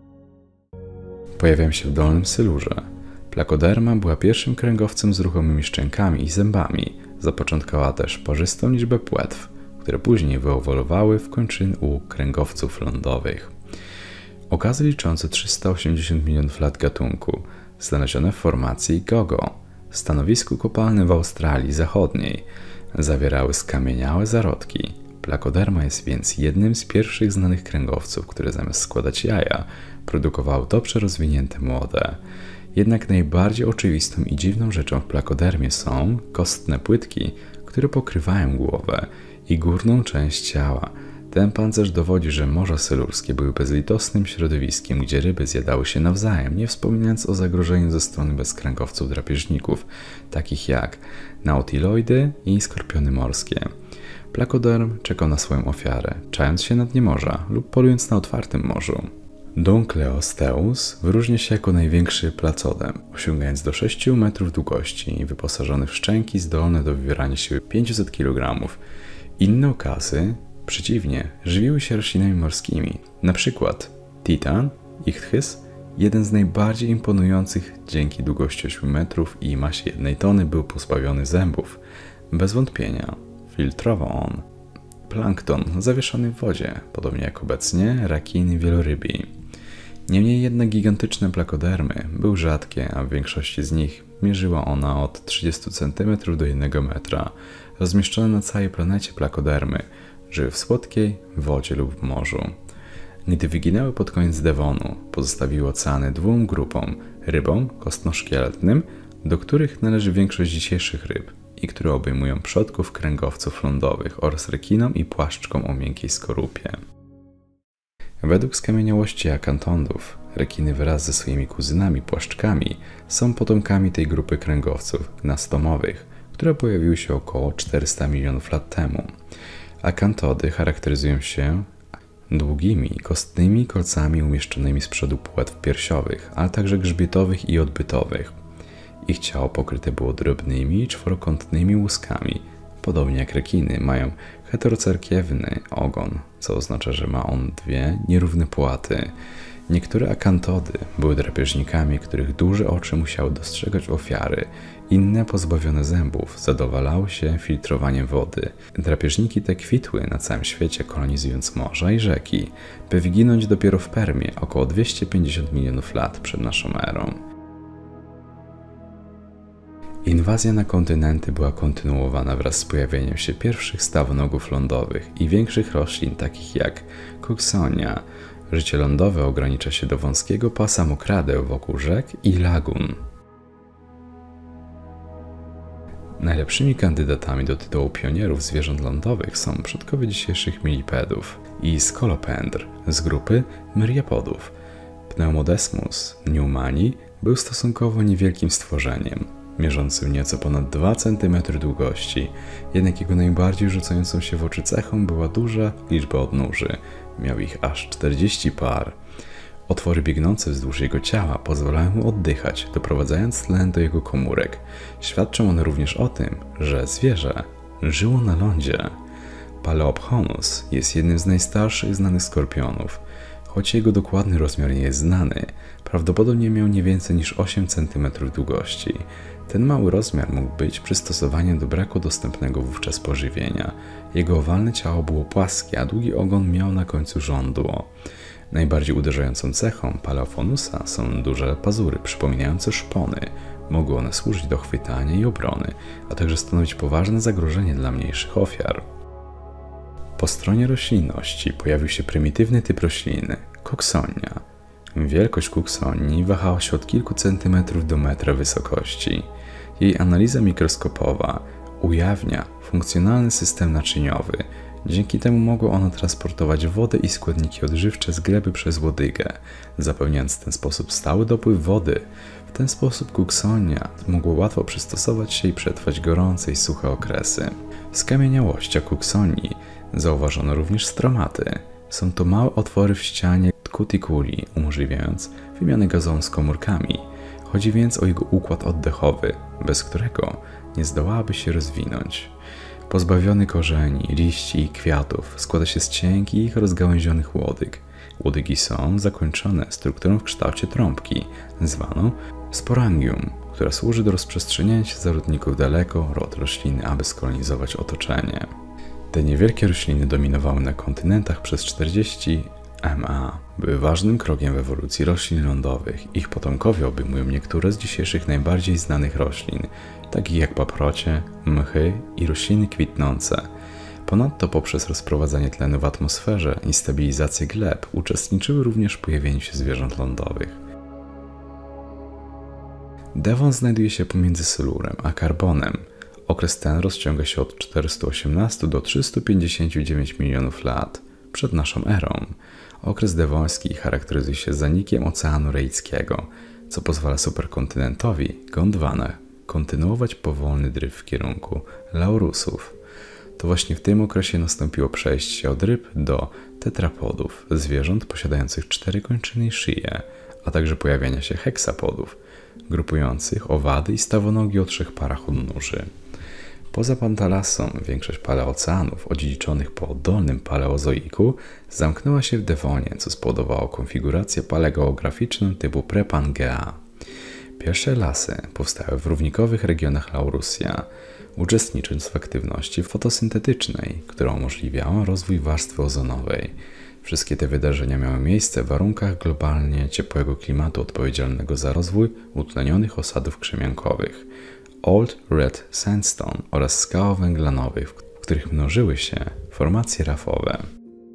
Pojawiają się w Dolnym Sylurze. Placoderma była pierwszym kręgowcem z ruchomymi szczękami i zębami. Zapoczątkowała też parzystą liczbę płetw, które później wyewoluowały w kończyny u kręgowców lądowych. Okazy liczące 380 milionów lat gatunku, znalezione w formacji Gogo, stanowisku kopalnym w Australii Zachodniej, zawierały skamieniałe zarodki. Placoderma jest więc jednym z pierwszych znanych kręgowców, które zamiast składać jaja, produkowały dobrze rozwinięte młode. Jednak najbardziej oczywistą i dziwną rzeczą w plakodermie są kostne płytki, które pokrywają głowę i górną część ciała. Ten pancerz dowodzi, że morza sylurskie były bezlitosnym środowiskiem, gdzie ryby zjadały się nawzajem, nie wspominając o zagrożeniu ze strony bezkręgowców drapieżników, takich jak nautiloidy i skorpiony morskie. Placoderm czekał na swoją ofiarę, czając się na dnie morza lub polując na otwartym morzu. Dunkleosteus wyróżnia się jako największy placodem, osiągając do 6 metrów długości i wyposażony w szczęki zdolne do wywierania siły 500 kg. Inne okazy, przeciwnie, żywiły się roślinami morskimi, na przykład Titan, Ichthys, jeden z najbardziej imponujących dzięki długości 8 metrów i masie 1 tony był pozbawiony zębów. Bez wątpienia filtrował on plankton zawieszony w wodzie, podobnie jak obecnie rakiny wielorybi. Niemniej jednak gigantyczne plakodermy były rzadkie, a w większości z nich mierzyła ona od 30 cm do 1 metra. Rozmieszczone na całej planecie plakodermy żyły w słodkiej wodzie lub w morzu. Gdy wyginęły pod koniec Devonu, pozostawiły oceany dwóm grupom: rybom kostnoszkieletnym, do których należy większość dzisiejszych ryb i które obejmują przodków kręgowców lądowych, oraz rekinom i płaszczkom o miękkiej skorupie. Według skamieniałości akantondów, rekiny wraz ze swoimi kuzynami płaszczkami są potomkami tej grupy kręgowców gnastomowych, które pojawiły się około 400 milionów lat temu. Akantody charakteryzują się długimi, kostnymi kolcami umieszczonymi z przodu płetw piersiowych, ale także grzbietowych i odbytowych. Ich ciało pokryte było drobnymi, czworokątnymi łuskami. Podobnie jak rekiny, mają heterocerkiewny ogon, co oznacza, że ma on dwie nierówne płaty. Niektóre akantody były drapieżnikami, których duże oczy musiały dostrzegać ofiary. Inne, pozbawione zębów, zadowalały się filtrowaniem wody. Drapieżniki te kwitły na całym świecie, kolonizując morza i rzeki, by wyginąć dopiero w Permie około 250 milionów lat przed naszą erą. Inwazja na kontynenty była kontynuowana wraz z pojawieniem się pierwszych stawonogów lądowych i większych roślin takich jak Cooksonia. Życie lądowe ogranicza się do wąskiego pasa mokradeł wokół rzek i lagun. Najlepszymi kandydatami do tytułu pionierów zwierząt lądowych są przodkowie dzisiejszych milipedów i skolopendr z grupy myriapodów. Pneumodesmus newmani był stosunkowo niewielkim stworzeniem, mierzącym nieco ponad 2 cm długości, jednak jego najbardziej rzucającą się w oczy cechą była duża liczba odnóży. Miał ich aż 40 par. Otwory biegnące wzdłuż jego ciała pozwalają mu oddychać, doprowadzając tlen do jego komórek. Świadczą one również o tym, że zwierzę żyło na lądzie. Paleopchonus jest jednym z najstarszych znanych skorpionów. Choć jego dokładny rozmiar nie jest znany, prawdopodobnie miał nie więcej niż 8 cm długości. Ten mały rozmiar mógł być przystosowaniem do braku dostępnego wówczas pożywienia. Jego owalne ciało było płaskie, a długi ogon miał na końcu żądło. Najbardziej uderzającą cechą Paleophonusa są duże pazury przypominające szpony. Mogły one służyć do chwytania i obrony, a także stanowić poważne zagrożenie dla mniejszych ofiar. Po stronie roślinności pojawił się prymitywny typ rośliny – Cooksonia. Wielkość Cooksonii wahała się od kilku centymetrów do metra wysokości. Jej analiza mikroskopowa ujawnia funkcjonalny system naczyniowy. Dzięki temu mogło ono transportować wodę i składniki odżywcze z gleby przez łodygę, zapewniając w ten sposób stały dopływ wody. W ten sposób Cooksonia mogło łatwo przystosować się i przetrwać gorące i suche okresy. W skamieniałościach Cooksonii zauważono również stromaty. Są to małe otwory w ścianie cuticuli, umożliwiając wymianę gazonu z komórkami. Chodzi więc o jego układ oddechowy, bez którego nie zdołałaby się rozwinąć. Pozbawiony korzeni, liści i kwiatów, składa się z cienkich, rozgałęzionych łodyg. Łodygi są zakończone strukturą w kształcie trąbki, zwaną sporangium, która służy do rozprzestrzeniania się zarodników daleko od rośliny, aby skolonizować otoczenie. Te niewielkie rośliny dominowały na kontynentach przez 40 ma. Były ważnym krokiem w ewolucji roślin lądowych. Ich potomkowie obejmują niektóre z dzisiejszych najbardziej znanych roślin, takich jak paprocie, mchy i rośliny kwitnące. Ponadto poprzez rozprowadzanie tlenu w atmosferze i stabilizację gleb uczestniczyły również w pojawieniu się zwierząt lądowych. Devon znajduje się pomiędzy Silurem a Karbonem. Okres ten rozciąga się od 418 do 359 milionów lat przed naszą erą. Okres dewoński charakteryzuje się zanikiem Oceanu Reickiego, co pozwala superkontynentowi Gondwana kontynuować powolny dryf w kierunku Laurusów. To właśnie w tym okresie nastąpiło przejście od ryb do tetrapodów, zwierząt posiadających 4 kończyny i szyję, a także pojawiania się heksapodów, grupujących owady i stawonogi o 3 parach odnóży. Poza Pantalasą większość paleoceanów odziedziczonych po dolnym paleozoiku zamknęła się w Devonie, co spowodowało konfigurację paleogeograficzną typu Prepangea. Pierwsze lasy powstały w równikowych regionach Laurusja, uczestnicząc w aktywności fotosyntetycznej, która umożliwiała rozwój warstwy ozonowej. Wszystkie te wydarzenia miały miejsce w warunkach globalnie ciepłego klimatu odpowiedzialnego za rozwój utlenionych osadów krzemiankowych, Old Red Sandstone oraz skał węglanowych, w których mnożyły się formacje rafowe.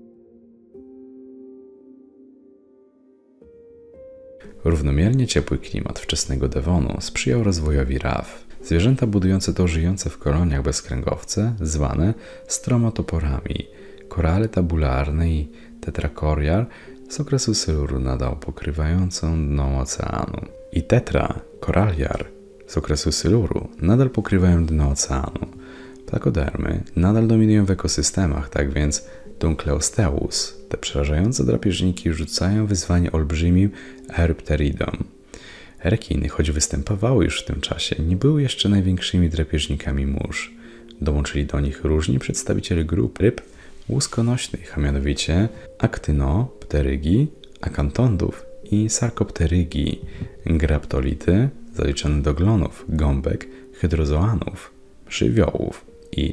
Równomiernie ciepły klimat wczesnego Devonu sprzyjał rozwojowi raf. Zwierzęta budujące to żyjące w koloniach bezkręgowce, zwane stromatoporami, korale tabularne i tetrakorial z okresu Siluru nadal pokrywającą dno oceanu i tetrakoraliar z okresu Siluru nadal pokrywają dno oceanu. Plakodermy nadal dominują w ekosystemach, tak więc Dunkleosteus, te przerażające drapieżniki, rzucają wyzwanie olbrzymim Eurypteridom. Rekiny, choć występowały już w tym czasie, nie były jeszcze największymi drapieżnikami mórz. Dołączyli do nich różni przedstawiciele grup ryb łuskonośnych, a mianowicie aktynopterygi, akantondów i sarkopterygi, graptolity zaliczane do glonów, gąbek, hydrozoanów, żywiołów i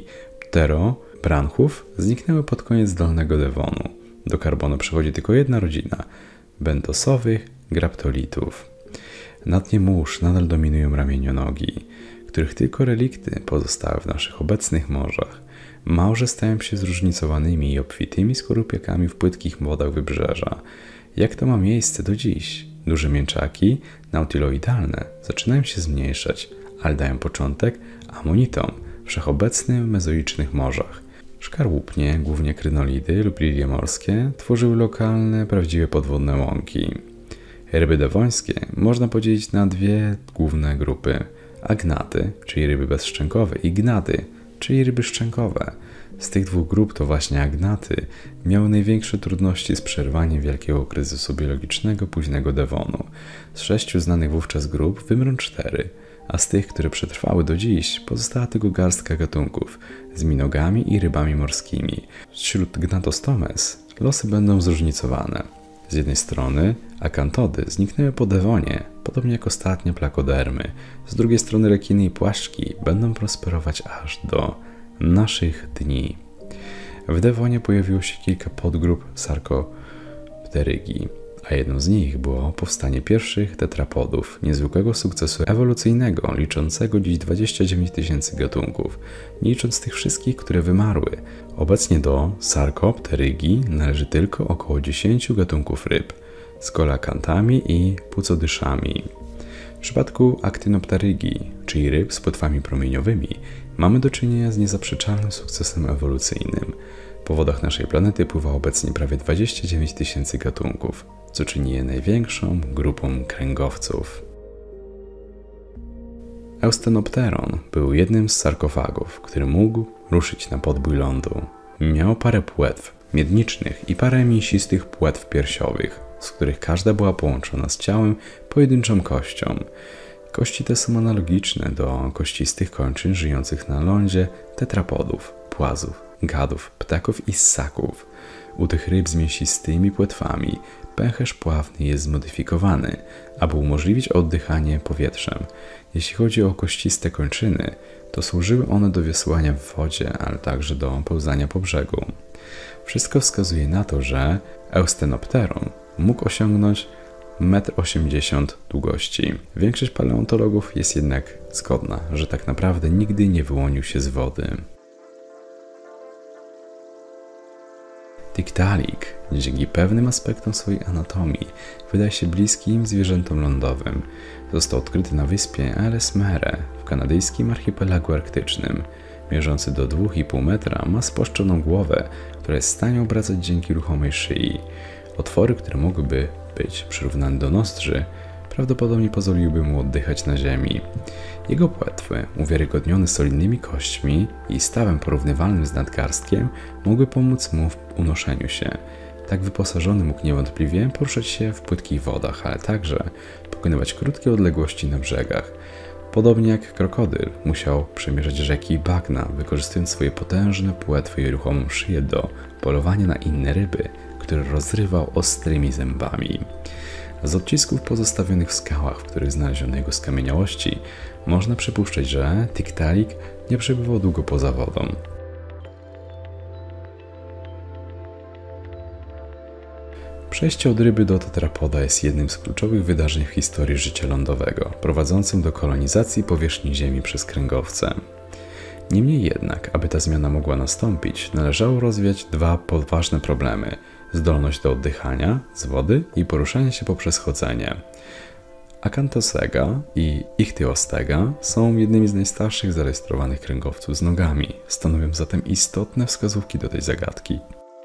pterobranchów zniknęły pod koniec dolnego Devonu. Do karbonu przechodzi tylko jedna rodzina bentosowych graptolitów. Na dnie mórz nadal dominują ramienionogi, których tylko relikty pozostały w naszych obecnych morzach. Małże stają się zróżnicowanymi i obfitymi skorupiakami w płytkich wodach wybrzeża. Jak to ma miejsce do dziś? Duże mięczaki, nautiloidalne, zaczynają się zmniejszać, ale dają początek amonitom, wszechobecnym w mezoicznych morzach. Szkarłupnie, głównie krynolidy lub lilie morskie, tworzyły lokalne, prawdziwe podwodne łąki. Ryby dewońskie można podzielić na dwie główne grupy. Agnaty, czyli ryby bezszczękowe, i gnaty, czyli ryby szczękowe. Z tych dwóch grup to właśnie agnaty miały największe trudności z przerwaniem wielkiego kryzysu biologicznego późnego Devonu. Z 6 znanych wówczas grup wymrą 4, a z tych, które przetrwały do dziś, pozostała tylko garstka gatunków z minogami i rybami morskimi. Wśród Gnathostomes losy będą zróżnicowane. Z jednej strony akantody zniknęły po Devonie, podobnie jak ostatnie plakodermy. Z drugiej strony rekiny i płaszczki będą prosperować aż do naszych dni. W Devonie pojawiło się kilka podgrup sarkopterygi, a jedną z nich było powstanie pierwszych tetrapodów, niezwykłego sukcesu ewolucyjnego, liczącego dziś 29 000 gatunków, nie licząc tych wszystkich, które wymarły. Obecnie do sarkopterygi należy tylko około 10 gatunków ryb, z kolakantami i płucodyszami. W przypadku actinopterygi, czyli ryb z płetwami promieniowymi, mamy do czynienia z niezaprzeczalnym sukcesem ewolucyjnym. Po wodach naszej planety pływa obecnie prawie 29 000 gatunków, co czyni je największą grupą kręgowców. Eustenopteron był jednym z sarkofagów, który mógł ruszyć na podbój lądu. Miał parę płetw miednicznych i parę mięsistych płetw piersiowych, z których każda była połączona z ciałem pojedynczą kością. Kości te są analogiczne do kościstych kończyn żyjących na lądzie tetrapodów, płazów, gadów, ptaków i ssaków. U tych ryb z mięsistymi płetwami pęcherz pławny jest zmodyfikowany, aby umożliwić oddychanie powietrzem. Jeśli chodzi o kościste kończyny, to służyły one do wiosłowania w wodzie, ale także do pełzania po brzegu. Wszystko wskazuje na to, że Eustenopteron mógł osiągnąć 1,80 m długości. Większość paleontologów jest jednak zgodna, że tak naprawdę nigdy nie wyłonił się z wody. Tiktaalik, dzięki pewnym aspektom swojej anatomii, wydaje się bliskim zwierzętom lądowym. Został odkryty na wyspie Ellesmere w kanadyjskim archipelagu arktycznym. Mierzący do 2,5 metra, ma spłaszczoną głowę, która jest w stanie obracać dzięki ruchomej szyi. Otwory, które mogłyby być przyrównane do nozdrzy, prawdopodobnie pozwoliłyby mu oddychać na ziemi. Jego płetwy, uwiarygodnione solidnymi kośćmi i stawem porównywalnym z nadgarstkiem, mogły pomóc mu w unoszeniu się. Tak wyposażony mógł niewątpliwie poruszać się w płytkich wodach, ale także pokonywać krótkie odległości na brzegach. Podobnie jak krokodyl, musiał przemierzać rzeki i bagna, wykorzystując swoje potężne płetwy i ruchomą szyję do polowania na inne ryby, które rozrywał ostrymi zębami. Z odcisków pozostawionych w skałach, w których znaleziono jego skamieniałości, można przypuszczać, że Tiktaalik nie przebywał długo poza wodą. Przejście od ryby do tetrapoda jest jednym z kluczowych wydarzeń w historii życia lądowego, prowadzącym do kolonizacji powierzchni Ziemi przez kręgowce. Niemniej jednak, aby ta zmiana mogła nastąpić, należało rozwiać dwa poważne problemy: zdolność do oddychania z wody i poruszania się poprzez chodzenie. Akanthosega i Ichthyostega są jednymi z najstarszych zarejestrowanych kręgowców z nogami, stanowią zatem istotne wskazówki do tej zagadki.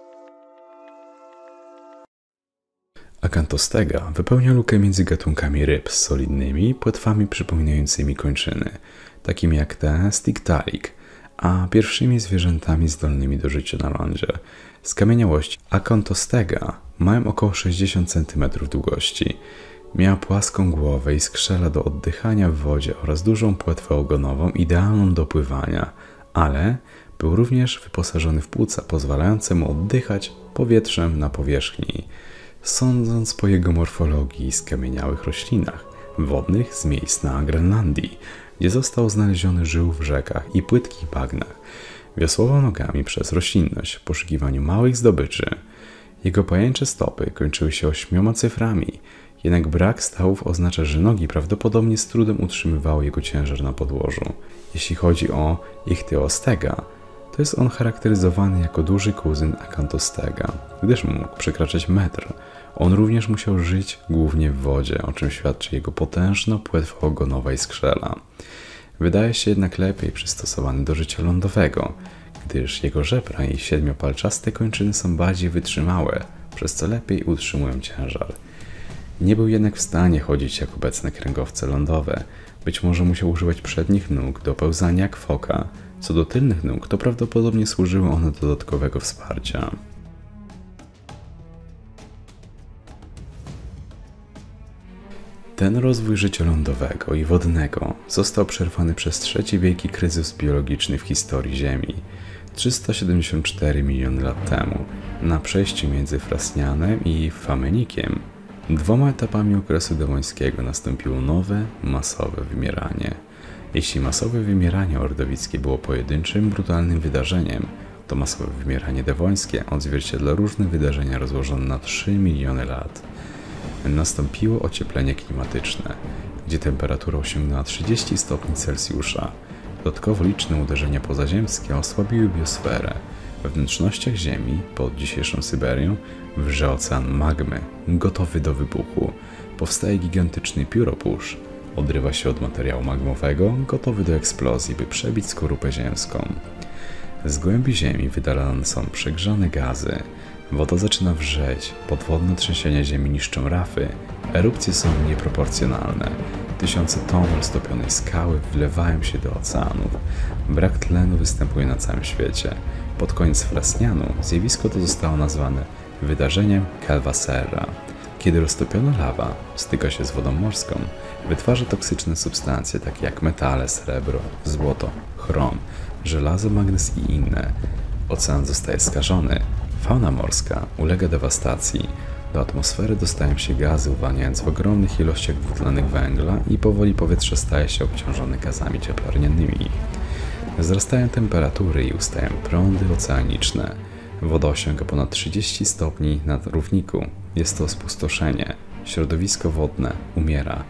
Akanthostega wypełnia lukę między gatunkami ryb z solidnymi płetwami przypominającymi kończyny, takimi jak te z Tiktaalik, a pierwszymi zwierzętami zdolnymi do życia na lądzie. Skamieniałości Akanthostega mają około 60 cm długości. Miała płaską głowę i skrzela do oddychania w wodzie oraz dużą płetwę ogonową idealną do pływania, ale był również wyposażony w płuca pozwalające mu oddychać powietrzem na powierzchni. Sądząc po jego morfologii i skamieniałych roślinach wodnych z miejsc na Grenlandii, gdzie został znaleziony, żył w rzekach i płytkich bagnach, wiosłował nogami przez roślinność w poszukiwaniu małych zdobyczy. Jego pajęcze stopy kończyły się 8 cyframi, jednak brak stawów oznacza, że nogi prawdopodobnie z trudem utrzymywały jego ciężar na podłożu. Jeśli chodzi o Ichthyostega, to jest on charakteryzowany jako duży kuzyn Akanthostega, gdyż mógł przekraczać metr. On również musiał żyć głównie w wodzie, o czym świadczy jego potężna płetwa ogonowa i skrzela. Wydaje się jednak lepiej przystosowany do życia lądowego, gdyż jego żebra i 7-palczaste kończyny są bardziej wytrzymałe, przez co lepiej utrzymują ciężar. Nie był jednak w stanie chodzić jak obecne kręgowce lądowe. Być może musiał używać przednich nóg do pełzania jak foka. Co do tylnych nóg, to prawdopodobnie służyły one do dodatkowego wsparcia. Ten rozwój życia lądowego i wodnego został przerwany przez trzeci wielki kryzys biologiczny w historii Ziemi. 374 miliony lat temu, na przejściu między Frasnianem i Famenikiem, 2 etapami okresu dewońskiego nastąpiło nowe, masowe wymieranie. Jeśli masowe wymieranie ordowickie było pojedynczym, brutalnym wydarzeniem, to masowe wymieranie dewońskie odzwierciedla różne wydarzenia rozłożone na 3 miliony lat. Nastąpiło ocieplenie klimatyczne, gdzie temperatura osiągnęła 30 stopni Celsjusza. Dodatkowo liczne uderzenia pozaziemskie osłabiły biosferę. We wnętrznościach Ziemi, pod dzisiejszą Syberią, wrze ocean magmy, gotowy do wybuchu. Powstaje gigantyczny pióropusz. Odrywa się od materiału magmowego, gotowy do eksplozji, by przebić skorupę ziemską. Z głębi Ziemi wydalane są przegrzane gazy. Woda zaczyna wrzeć, podwodne trzęsienia ziemi niszczą rafy, erupcje są nieproporcjonalne. Tysiące ton roztopionej skały wlewają się do oceanów. Brak tlenu występuje na całym świecie. Pod koniec Frasnianu zjawisko to zostało nazwane wydarzeniem Calvaserra. Kiedy roztopiona lawa styka się z wodą morską, wytwarza toksyczne substancje takie jak metale, srebro, złoto, chrom, żelazo, magnez i inne. Ocean zostaje skażony. Fauna morska ulega dewastacji. Do atmosfery dostają się gazy, uwalniając w ogromnych ilościach dwutlenek węgla i powoli powietrze staje się obciążone gazami cieplarnianymi. Wzrastają temperatury i ustają prądy oceaniczne. Woda osiąga ponad 30 stopni nad równiku. Jest to spustoszenie. Środowisko wodne umiera.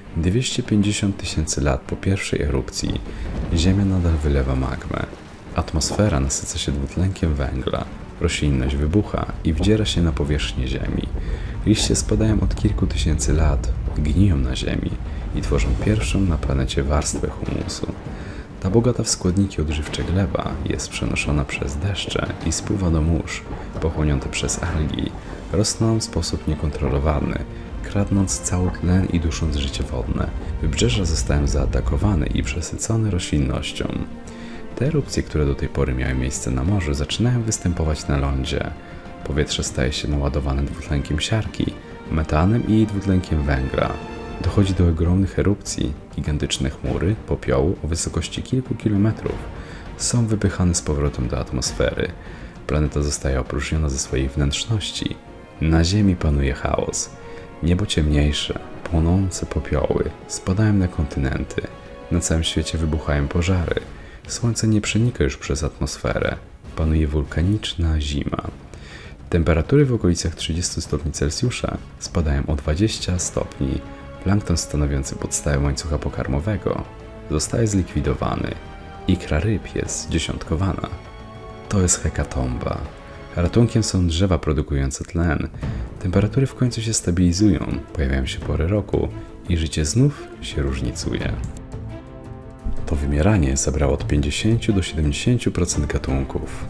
250 tysięcy lat po pierwszej erupcji Ziemia nadal wylewa magmę. Atmosfera nasyca się dwutlenkiem węgla. Roślinność wybucha i wdziera się na powierzchnię Ziemi. Liście spadają od kilku tysięcy lat, gniją na Ziemi i tworzą pierwszą na planecie warstwę humusu. Ta bogata w składniki odżywcze gleba jest przenoszona przez deszcze i spływa do mórz, pochłonięte przez algi, rosną w sposób niekontrolowany, kradnąc cały tlen i dusząc życie wodne. Wybrzeża zostają zaatakowane i przesycone roślinnością. Te erupcje, które do tej pory miały miejsce na morzu, zaczynają występować na lądzie. Powietrze staje się naładowane dwutlenkiem siarki, metanem i dwutlenkiem węgla. Dochodzi do ogromnych erupcji. Gigantyczne chmury popiołu o wysokości kilku kilometrów są wypychane z powrotem do atmosfery. Planeta zostaje opróżniona ze swojej wnętrzności. Na Ziemi panuje chaos. Niebo ciemniejsze, płonące popioły spadają na kontynenty. Na całym świecie wybuchają pożary. Słońce nie przenika już przez atmosferę. Panuje wulkaniczna zima. Temperatury w okolicach 30 stopni Celsjusza spadają o 20 stopni. Plankton stanowiący podstawę łańcucha pokarmowego zostaje zlikwidowany. Ikra ryb jest zdziesiątkowana. To jest hekatomba. Ratunkiem są drzewa produkujące tlen. Temperatury w końcu się stabilizują, pojawiają się pory roku i życie znów się różnicuje. To wymieranie zabrało od 50 do 70% gatunków.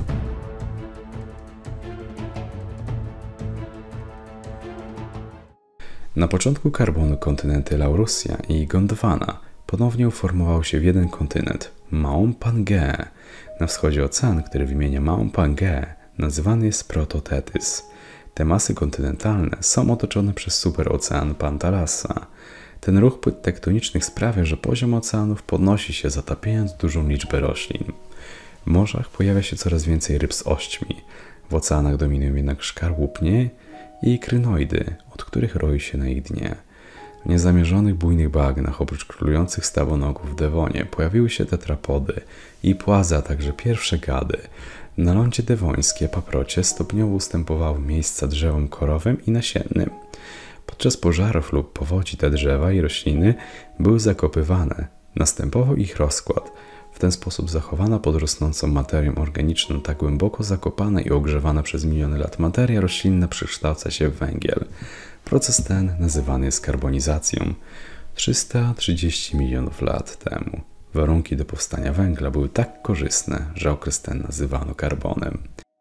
Na początku karbonu kontynenty Laurusja i Gondwana ponownie uformował się w jeden kontynent – Małą Pangeę. Na wschodzie ocean, który wymienia Małą Pangeę, nazywany jest Prototethys. Te masy kontynentalne są otoczone przez superocean Pantalassa. Ten ruch płyt tektonicznych sprawia, że poziom oceanów podnosi się, zatapiając dużą liczbę roślin. W morzach pojawia się coraz więcej ryb z ośćmi. W oceanach dominują jednak szkarłupnie i krynoidy, od których roi się na ich dnie. W niezamierzonych bujnych bagnach, oprócz królujących stawonogów w Devonie, pojawiły się tetrapody i płazy, a także pierwsze gady. Na lądzie dewońskie paprocie stopniowo ustępowały miejsca drzewom korowym i nasiennym. Podczas pożarów lub powodzi te drzewa i rośliny były zakopywane. Następował ich rozkład. W ten sposób zachowana pod rosnącą materią organiczną, tak głęboko zakopana i ogrzewana przez miliony lat materia roślinna przekształca się w węgiel. Proces ten nazywany jest karbonizacją. 330 milionów lat temu warunki do powstania węgla były tak korzystne, że okres ten nazywano karbonem.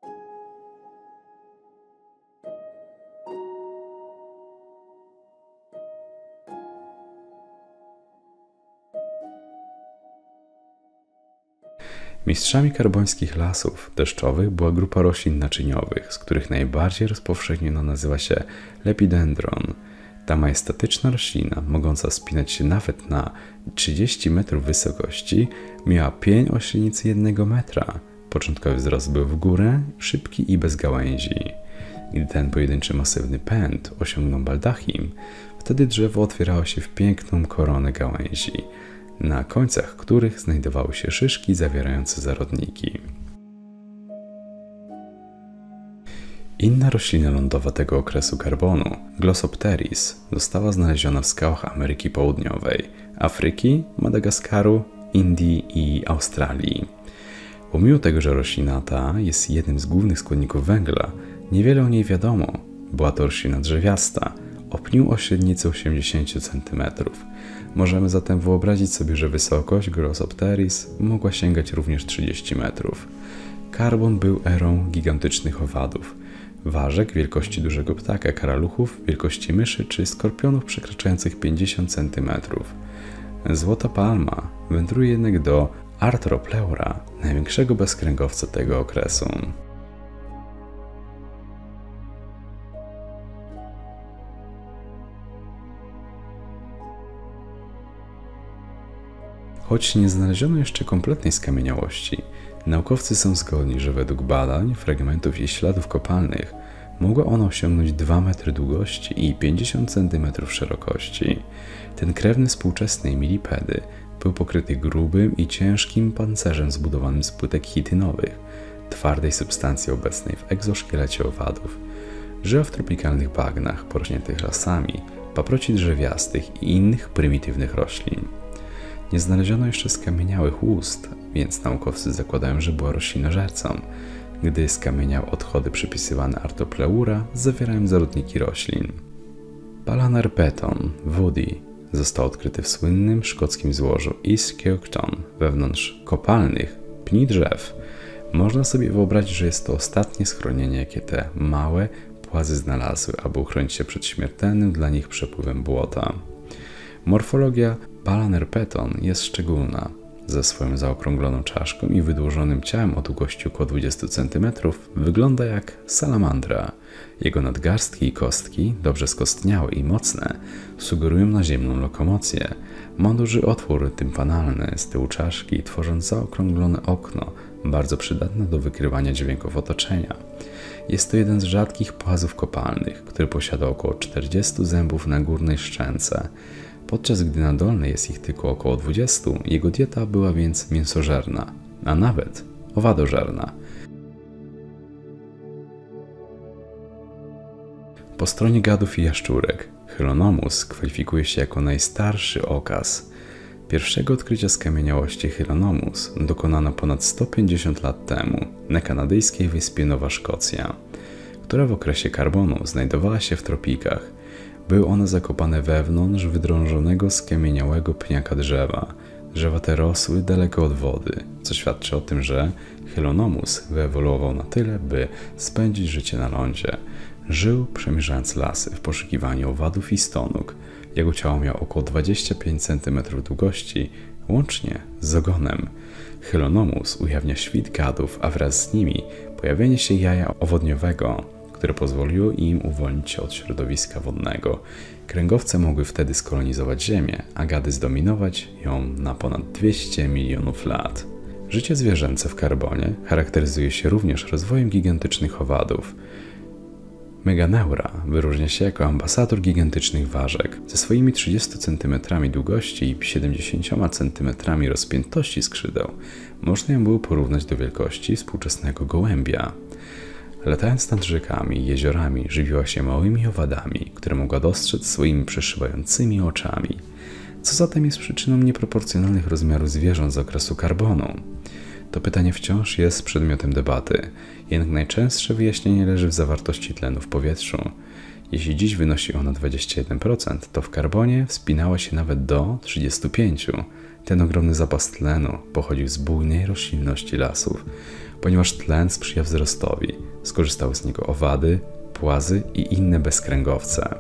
Mistrzami karbońskich lasów deszczowych była grupa roślin naczyniowych, z których najbardziej rozpowszechniona nazywa się lepidendron. Ta majestatyczna roślina, mogąca wspinać się nawet na 30 metrów wysokości, miała pień o średnicy 1 metra. Początkowy wzrost był w górę, szybki i bez gałęzi. Gdy ten pojedynczy masywny pęd osiągnął baldachim, wtedy drzewo otwierało się w piękną koronę gałęzi, na końcach których znajdowały się szyszki zawierające zarodniki. Inna roślina lądowa tego okresu karbonu, Glossopteris, została znaleziona w skałach Ameryki Południowej, Afryki, Madagaskaru, Indii i Australii. Pomimo tego, że roślina ta jest jednym z głównych składników węgla, niewiele o niej wiadomo. Była to roślina drzewiasta, o pniu o średnicy 80 cm. Możemy zatem wyobrazić sobie, że wysokość Glossopteris mogła sięgać również 30 metrów. Karbon był erą gigantycznych owadów, ważek wielkości dużego ptaka, karaluchów wielkości myszy czy skorpionów przekraczających 50 cm. Złota palma wędruje jednak do Arthropleura, największego bezkręgowca tego okresu. Choć nie znaleziono jeszcze kompletnej skamieniałości, naukowcy są zgodni, że według badań, fragmentów i śladów kopalnych mogła ona osiągnąć 2 metry długości i 50 cm szerokości. Ten krewny współczesnej milipedy był pokryty grubym i ciężkim pancerzem zbudowanym z płytek chitynowych, twardej substancji obecnej w egzoszkielecie owadów. Żyła w tropikalnych bagnach porośniętych lasami, paproci drzewiastych i innych prymitywnych roślin. Nie znaleziono jeszcze skamieniałych ust, więc naukowcy zakładają, że była roślinożercą. Gdy skamieniał odchody przypisywane Arthropleura, zawierają zarodniki roślin. Palanarpeton woody został odkryty w słynnym szkockim złożu East Kirkton wewnątrz kopalnych pni drzew. Można sobie wyobrazić, że jest to ostatnie schronienie, jakie te małe płazy znalazły, aby uchronić się przed śmiertelnym dla nich przepływem błota. Morfologia Palanarpeton jest szczególna. Ze swoją zaokrągloną czaszką i wydłużonym ciałem o długości około 20 cm wygląda jak salamandra. Jego nadgarstki i kostki, dobrze skostniałe i mocne, sugerują naziemną lokomocję. Ma duży otwór tympanalny z tyłu czaszki, tworząc zaokrąglone okno, bardzo przydatne do wykrywania dźwięków otoczenia. Jest to jeden z rzadkich płazów kopalnych, który posiada około 40 zębów na górnej szczęce. Podczas gdy na dolnej jest ich tylko około 20, jego dieta była więc mięsożerna, a nawet owadożerna. Po stronie gadów i jaszczurek Hylonomus kwalifikuje się jako najstarszy okaz. Pierwszego odkrycia skamieniałości Hylonomus dokonano ponad 150 lat temu na kanadyjskiej wyspie Nowa Szkocja, która w okresie karbonu znajdowała się w tropikach. Były one zakopane wewnątrz wydrążonego skamieniałego pniaka drzewa. Drzewa te rosły daleko od wody, co świadczy o tym, że Hylonomus wyewoluował na tyle, by spędzić życie na lądzie. Żył przemierzając lasy w poszukiwaniu owadów i stonóg. Jego ciało miało około 25 cm długości, łącznie z ogonem. Hylonomus ujawnia świt gadów, a wraz z nimi pojawienie się jaja owodniowego, które pozwoliło im uwolnić się od środowiska wodnego. Kręgowce mogły wtedy skolonizować Ziemię, a gady zdominować ją na ponad 200 milionów lat. Życie zwierzęce w karbonie charakteryzuje się również rozwojem gigantycznych owadów. Meganeura wyróżnia się jako ambasador gigantycznych ważek. Ze swoimi 30 cm długości i 70 cm rozpiętości skrzydeł można ją było porównać do wielkości współczesnego gołębia. Latając nad rzekami i jeziorami żywiła się małymi owadami, które mogła dostrzec swoimi przeszywającymi oczami. Co zatem jest przyczyną nieproporcjonalnych rozmiarów zwierząt z okresu karbonu? To pytanie wciąż jest przedmiotem debaty, jednak najczęstsze wyjaśnienie leży w zawartości tlenu w powietrzu. Jeśli dziś wynosi ona 21%, to w karbonie wspinała się nawet do 35%. Ten ogromny zapas tlenu pochodził z bujnej roślinności lasów, ponieważ tlen sprzyja wzrostowi. Skorzystały z niego owady, płazy i inne bezkręgowce.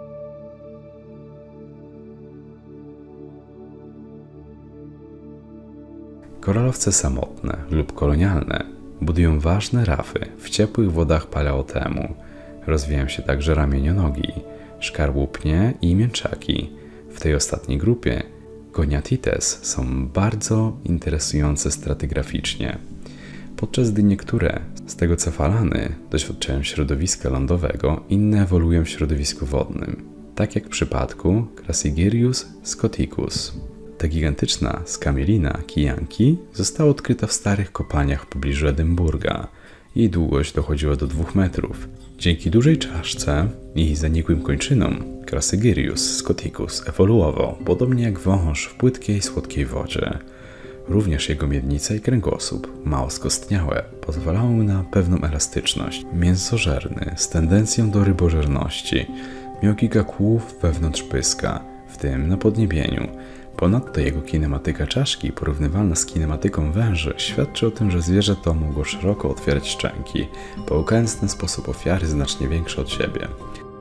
Koralowce samotne lub kolonialne budują ważne rafy w ciepłych wodach paleotemu. Rozwijają się także ramienionogi, szkarłupnie i mięczaki. W tej ostatniej grupie Goniatites są bardzo interesujące stratygraficznie, podczas gdy niektóre stegocefalany doświadczają środowiska lądowego, inne ewoluują w środowisku wodnym, tak jak w przypadku Crassigyrius scoticus. Ta gigantyczna skamielina kijanki została odkryta w starych kopalniach w pobliżu Edynburga. Jej długość dochodziła do 2 metrów. Dzięki dużej czaszce i zanikłym kończynom Crassigyrius scoticus ewoluował, podobnie jak wąż w płytkiej, słodkiej wodzie. Również jego miednica i kręgosłup, mało skostniałe, pozwalały mu na pewną elastyczność. Mięsożerny, z tendencją do rybożerności, miał kilka kłów wewnątrz pyska, w tym na podniebieniu. Ponadto jego kinematyka czaszki, porównywalna z kinematyką węży, świadczy o tym, że zwierzę to mogło szeroko otwierać szczęki, połykając w ten sposób ofiary znacznie większe od siebie.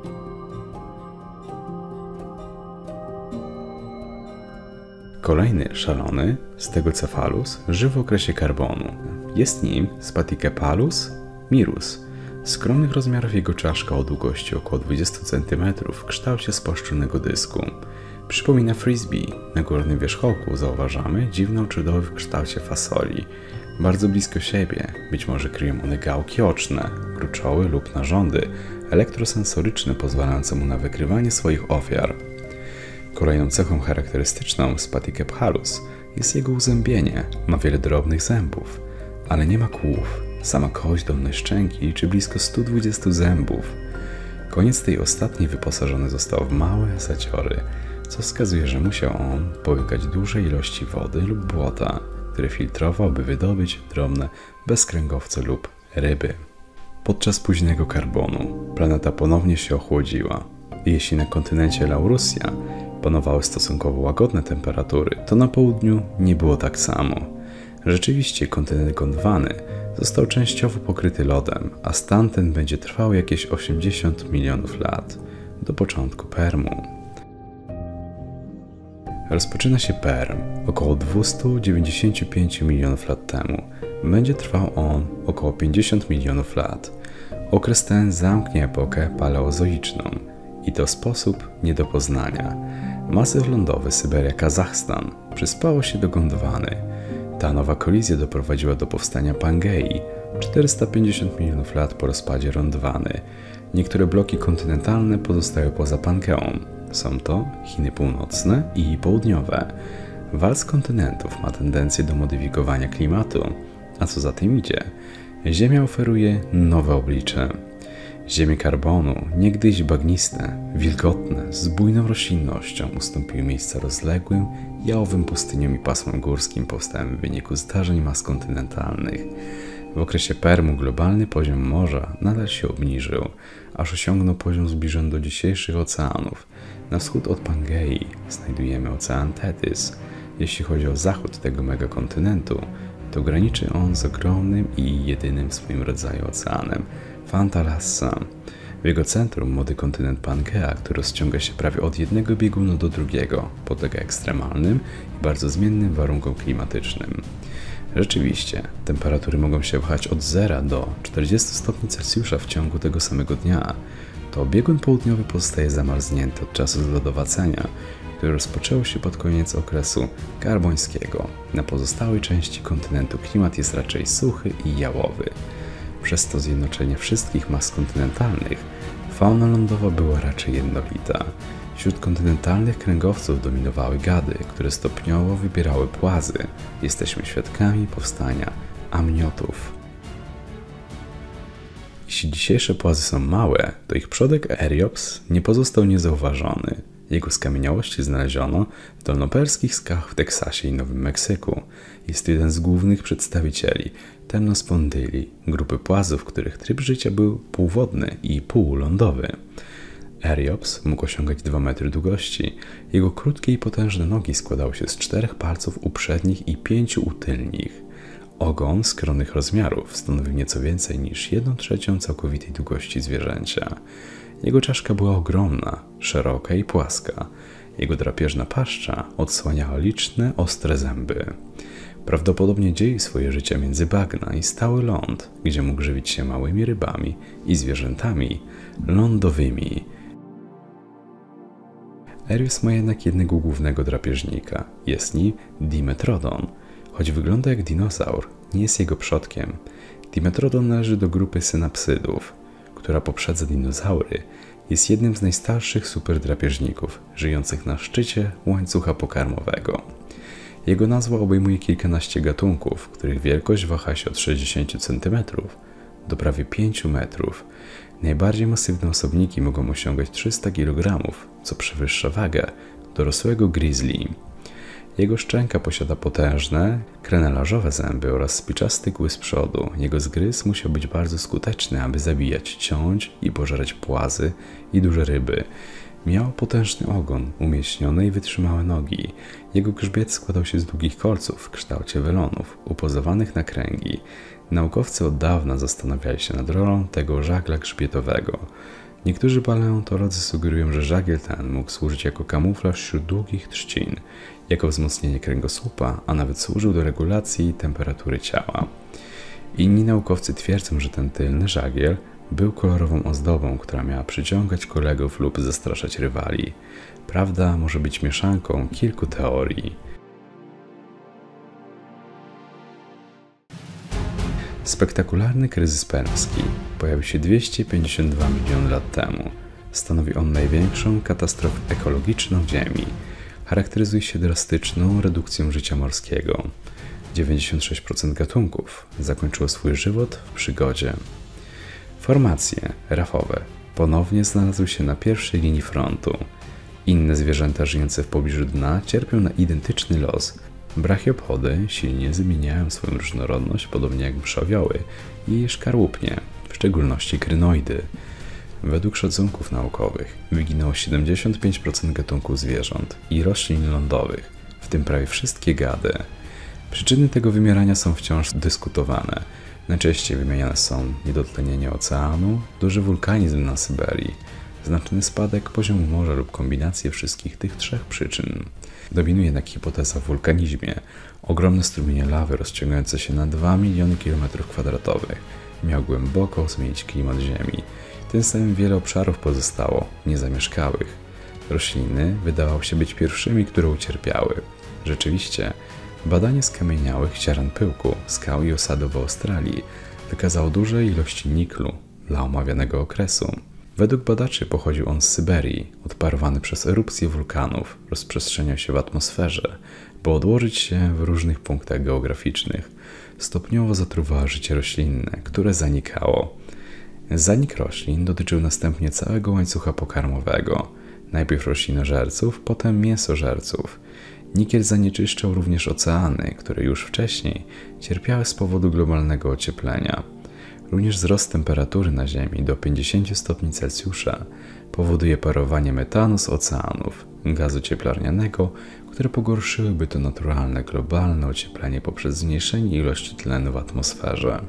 Kolejny szalony, Stegocephalus, żył w okresie karbonu. Jest nim Spatycephalus mirus. Skromnych rozmiarów jego czaszka o długości około 20 cm w kształcie spłaszczonego dysku. Przypomina frisbee. Na górnym wierzchołku zauważamy dziwne oczodoły w kształcie fasoli. Bardzo blisko siebie, być może kryją one gałki oczne, gruczoły lub narządy elektrosensoryczne pozwalające mu na wykrywanie swoich ofiar. Kolejną cechą charakterystyczną Spatycephalus jest jego uzębienie. Ma wiele drobnych zębów, ale nie ma kłów. Sama kość dolnej szczęki liczy blisko 120 zębów. Koniec tej ostatniej wyposażony został w małe zaciory, co wskazuje, że musiał on połykać duże ilości wody lub błota, które filtrował, by wydobyć drobne bezkręgowce lub ryby. Podczas późnego karbonu planeta ponownie się ochłodziła i jeśli na kontynencie Laurusja panowały stosunkowo łagodne temperatury, to na południu nie było tak samo. Rzeczywiście kontynent Gondwany został częściowo pokryty lodem, a stan ten będzie trwał jakieś 80 milionów lat, do początku Permu. Rozpoczyna się Perm około 295 milionów lat temu. Będzie trwał on około 50 milionów lat. Okres ten zamknie epokę paleozoiczną i to w sposób nie do poznania. Masyw lądowy Syberia-Kazachstan przyspało się do Gondwany. Ta nowa kolizja doprowadziła do powstania Pangei 450 milionów lat po rozpadzie Gondwany. Niektóre bloki kontynentalne pozostały poza Pangeą. Są to Chiny Północne i Południowe. Walc kontynentów ma tendencję do modyfikowania klimatu, a co za tym idzie, Ziemia oferuje nowe oblicze. Ziemie karbonu, niegdyś bagniste, wilgotne, z bujną roślinnością, ustąpiły miejsca rozległym, jałowym pustyniom i pasmom górskim powstałym w wyniku zdarzeń mas kontynentalnych. W okresie Permu globalny poziom morza nadal się obniżył, aż osiągnął poziom zbliżony do dzisiejszych oceanów. Na wschód od Pangei znajdujemy ocean Tethys. Jeśli chodzi o zachód tego megakontynentu, to graniczy on z ogromnym i jedynym w swoim rodzaju oceanem Fantalassam. W jego centrum młody kontynent Pangea, który rozciąga się prawie od jednego biegunu do drugiego, podlega ekstremalnym i bardzo zmiennym warunkom klimatycznym. Rzeczywiście, temperatury mogą się wahać od 0 do 40 stopni Celsjusza w ciągu tego samego dnia. To biegun południowy pozostaje zamarznięty od czasu zlodowacenia, które rozpoczęło się pod koniec okresu karbońskiego. Na pozostałej części kontynentu klimat jest raczej suchy i jałowy. Przez to zjednoczenie wszystkich mas kontynentalnych fauna lądowa była raczej jednolita. Wśród kontynentalnych kręgowców dominowały gady, które stopniowo wybierały płazy. Jesteśmy świadkami powstania amniotów. Jeśli dzisiejsze płazy są małe, to ich przodek Eriops nie pozostał niezauważony. Jego skamieniałości znaleziono w dolnoperskich skałach w Teksasie i Nowym Meksyku. Jest to jeden z głównych przedstawicieli Temnospondyli, grupy płazów, których tryb życia był półwodny i półlądowy. Eriops mógł osiągać 2 metry długości. Jego krótkie i potężne nogi składały się z 4 palców u przednich i 5 u tylnych. Ogon skromnych rozmiarów stanowił nieco więcej niż 1/3 całkowitej długości zwierzęcia. Jego czaszka była ogromna, szeroka i płaska. Jego drapieżna paszcza odsłaniała liczne, ostre zęby. Prawdopodobnie dzielił swoje życie między bagna i stały ląd, gdzie mógł żywić się małymi rybami i zwierzętami lądowymi. Eriops ma jednak jednego głównego drapieżnika. Jest nim Dimetrodon. Choć wygląda jak dinozaur, nie jest jego przodkiem. Dimetrodon należy do grupy synapsydów, która poprzedza dinozaury. Jest jednym z najstarszych superdrapieżników, żyjących na szczycie łańcucha pokarmowego. Jego nazwa obejmuje kilkanaście gatunków, których wielkość waha się od 60 cm do prawie 5 metrów. Najbardziej masywne osobniki mogą osiągać 300 kg, co przewyższa wagę dorosłego grizzly. Jego szczęka posiada potężne, krenelarzowe zęby oraz spiczasty kły z przodu. Jego zgryz musiał być bardzo skuteczny, aby zabijać, ciąć i pożerać płazy i duże ryby. Miał potężny ogon, umieśnione i wytrzymałe nogi. Jego grzbiet składał się z długich kolców w kształcie welonów, upozowanych na kręgi. Naukowcy od dawna zastanawiali się nad rolą tego żagla grzbietowego. Niektórzy paleontolodzy sugerują, że żagiel ten mógł służyć jako kamuflaż wśród długich trzcin, jako wzmocnienie kręgosłupa, a nawet służył do regulacji temperatury ciała. Inni naukowcy twierdzą, że ten tylny żagiel był kolorową ozdobą, która miała przyciągać kolegów lub zastraszać rywali. Prawda może być mieszanką kilku teorii. Spektakularny kryzys permski pojawił się 252 miliony lat temu. Stanowi on największą katastrofę ekologiczną Ziemi. Charakteryzuje się drastyczną redukcją życia morskiego. 96% gatunków zakończyło swój żywot w przygodzie. Formacje rafowe ponownie znalazły się na pierwszej linii frontu. Inne zwierzęta żyjące w pobliżu dna cierpią na identyczny los. Brachiopody silnie zmieniają swoją różnorodność, podobnie jak mszowioły i szkarłupnie, w szczególności krynoidy. Według szacunków naukowych wyginęło 75% gatunków zwierząt i roślin lądowych, w tym prawie wszystkie gady. Przyczyny tego wymierania są wciąż dyskutowane. Najczęściej wymieniane są niedotlenienie oceanu, duży wulkanizm na Syberii, znaczny spadek poziomu morza lub kombinacje wszystkich tych trzech przyczyn. Dominuje jednak hipoteza w wulkanizmie. Ogromne strumienie lawy rozciągające się na 2 miliony km2 miał głęboko zmienić klimat Ziemi. Tym samym wiele obszarów pozostało niezamieszkałych. Rośliny wydawały się być pierwszymi, które ucierpiały. Rzeczywiście, badanie skamieniałych ziaren pyłku, skał i osadów w Australii wykazało duże ilości niklu dla omawianego okresu. Według badaczy pochodził on z Syberii, odparowany przez erupcję wulkanów, rozprzestrzeniał się w atmosferze, by odłożyć się w różnych punktach geograficznych. Stopniowo zatruwało życie roślinne, które zanikało. Zanik roślin dotyczył następnie całego łańcucha pokarmowego. Najpierw roślinożerców, potem mięsożerców. Nikiel zanieczyszczał również oceany, które już wcześniej cierpiały z powodu globalnego ocieplenia. Również wzrost temperatury na Ziemi do 50 stopni Celsjusza powoduje parowanie metanu z oceanów, gazu cieplarnianego, które pogorszyłyby to naturalne globalne ocieplenie poprzez zmniejszenie ilości tlenu w atmosferze.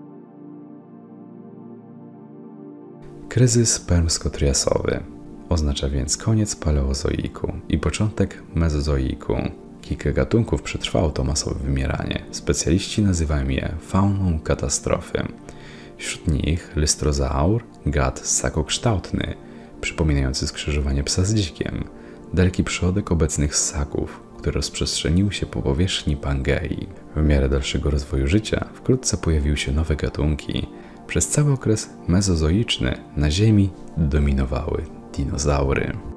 Kryzys permsko-triasowy oznacza więc koniec paleozoiku i początek mezozoiku. Kilka gatunków przetrwało to masowe wymieranie. Specjaliści nazywają je fauną katastrofy. Wśród nich lystrozaur, gad ssakokształtny, przypominający skrzyżowanie psa z dzikiem, daleki przodek obecnych ssaków, które rozprzestrzeniły się po powierzchni Pangei. W miarę dalszego rozwoju życia wkrótce pojawiły się nowe gatunki. Przez cały okres mezozoiczny na Ziemi dominowały dinozaury.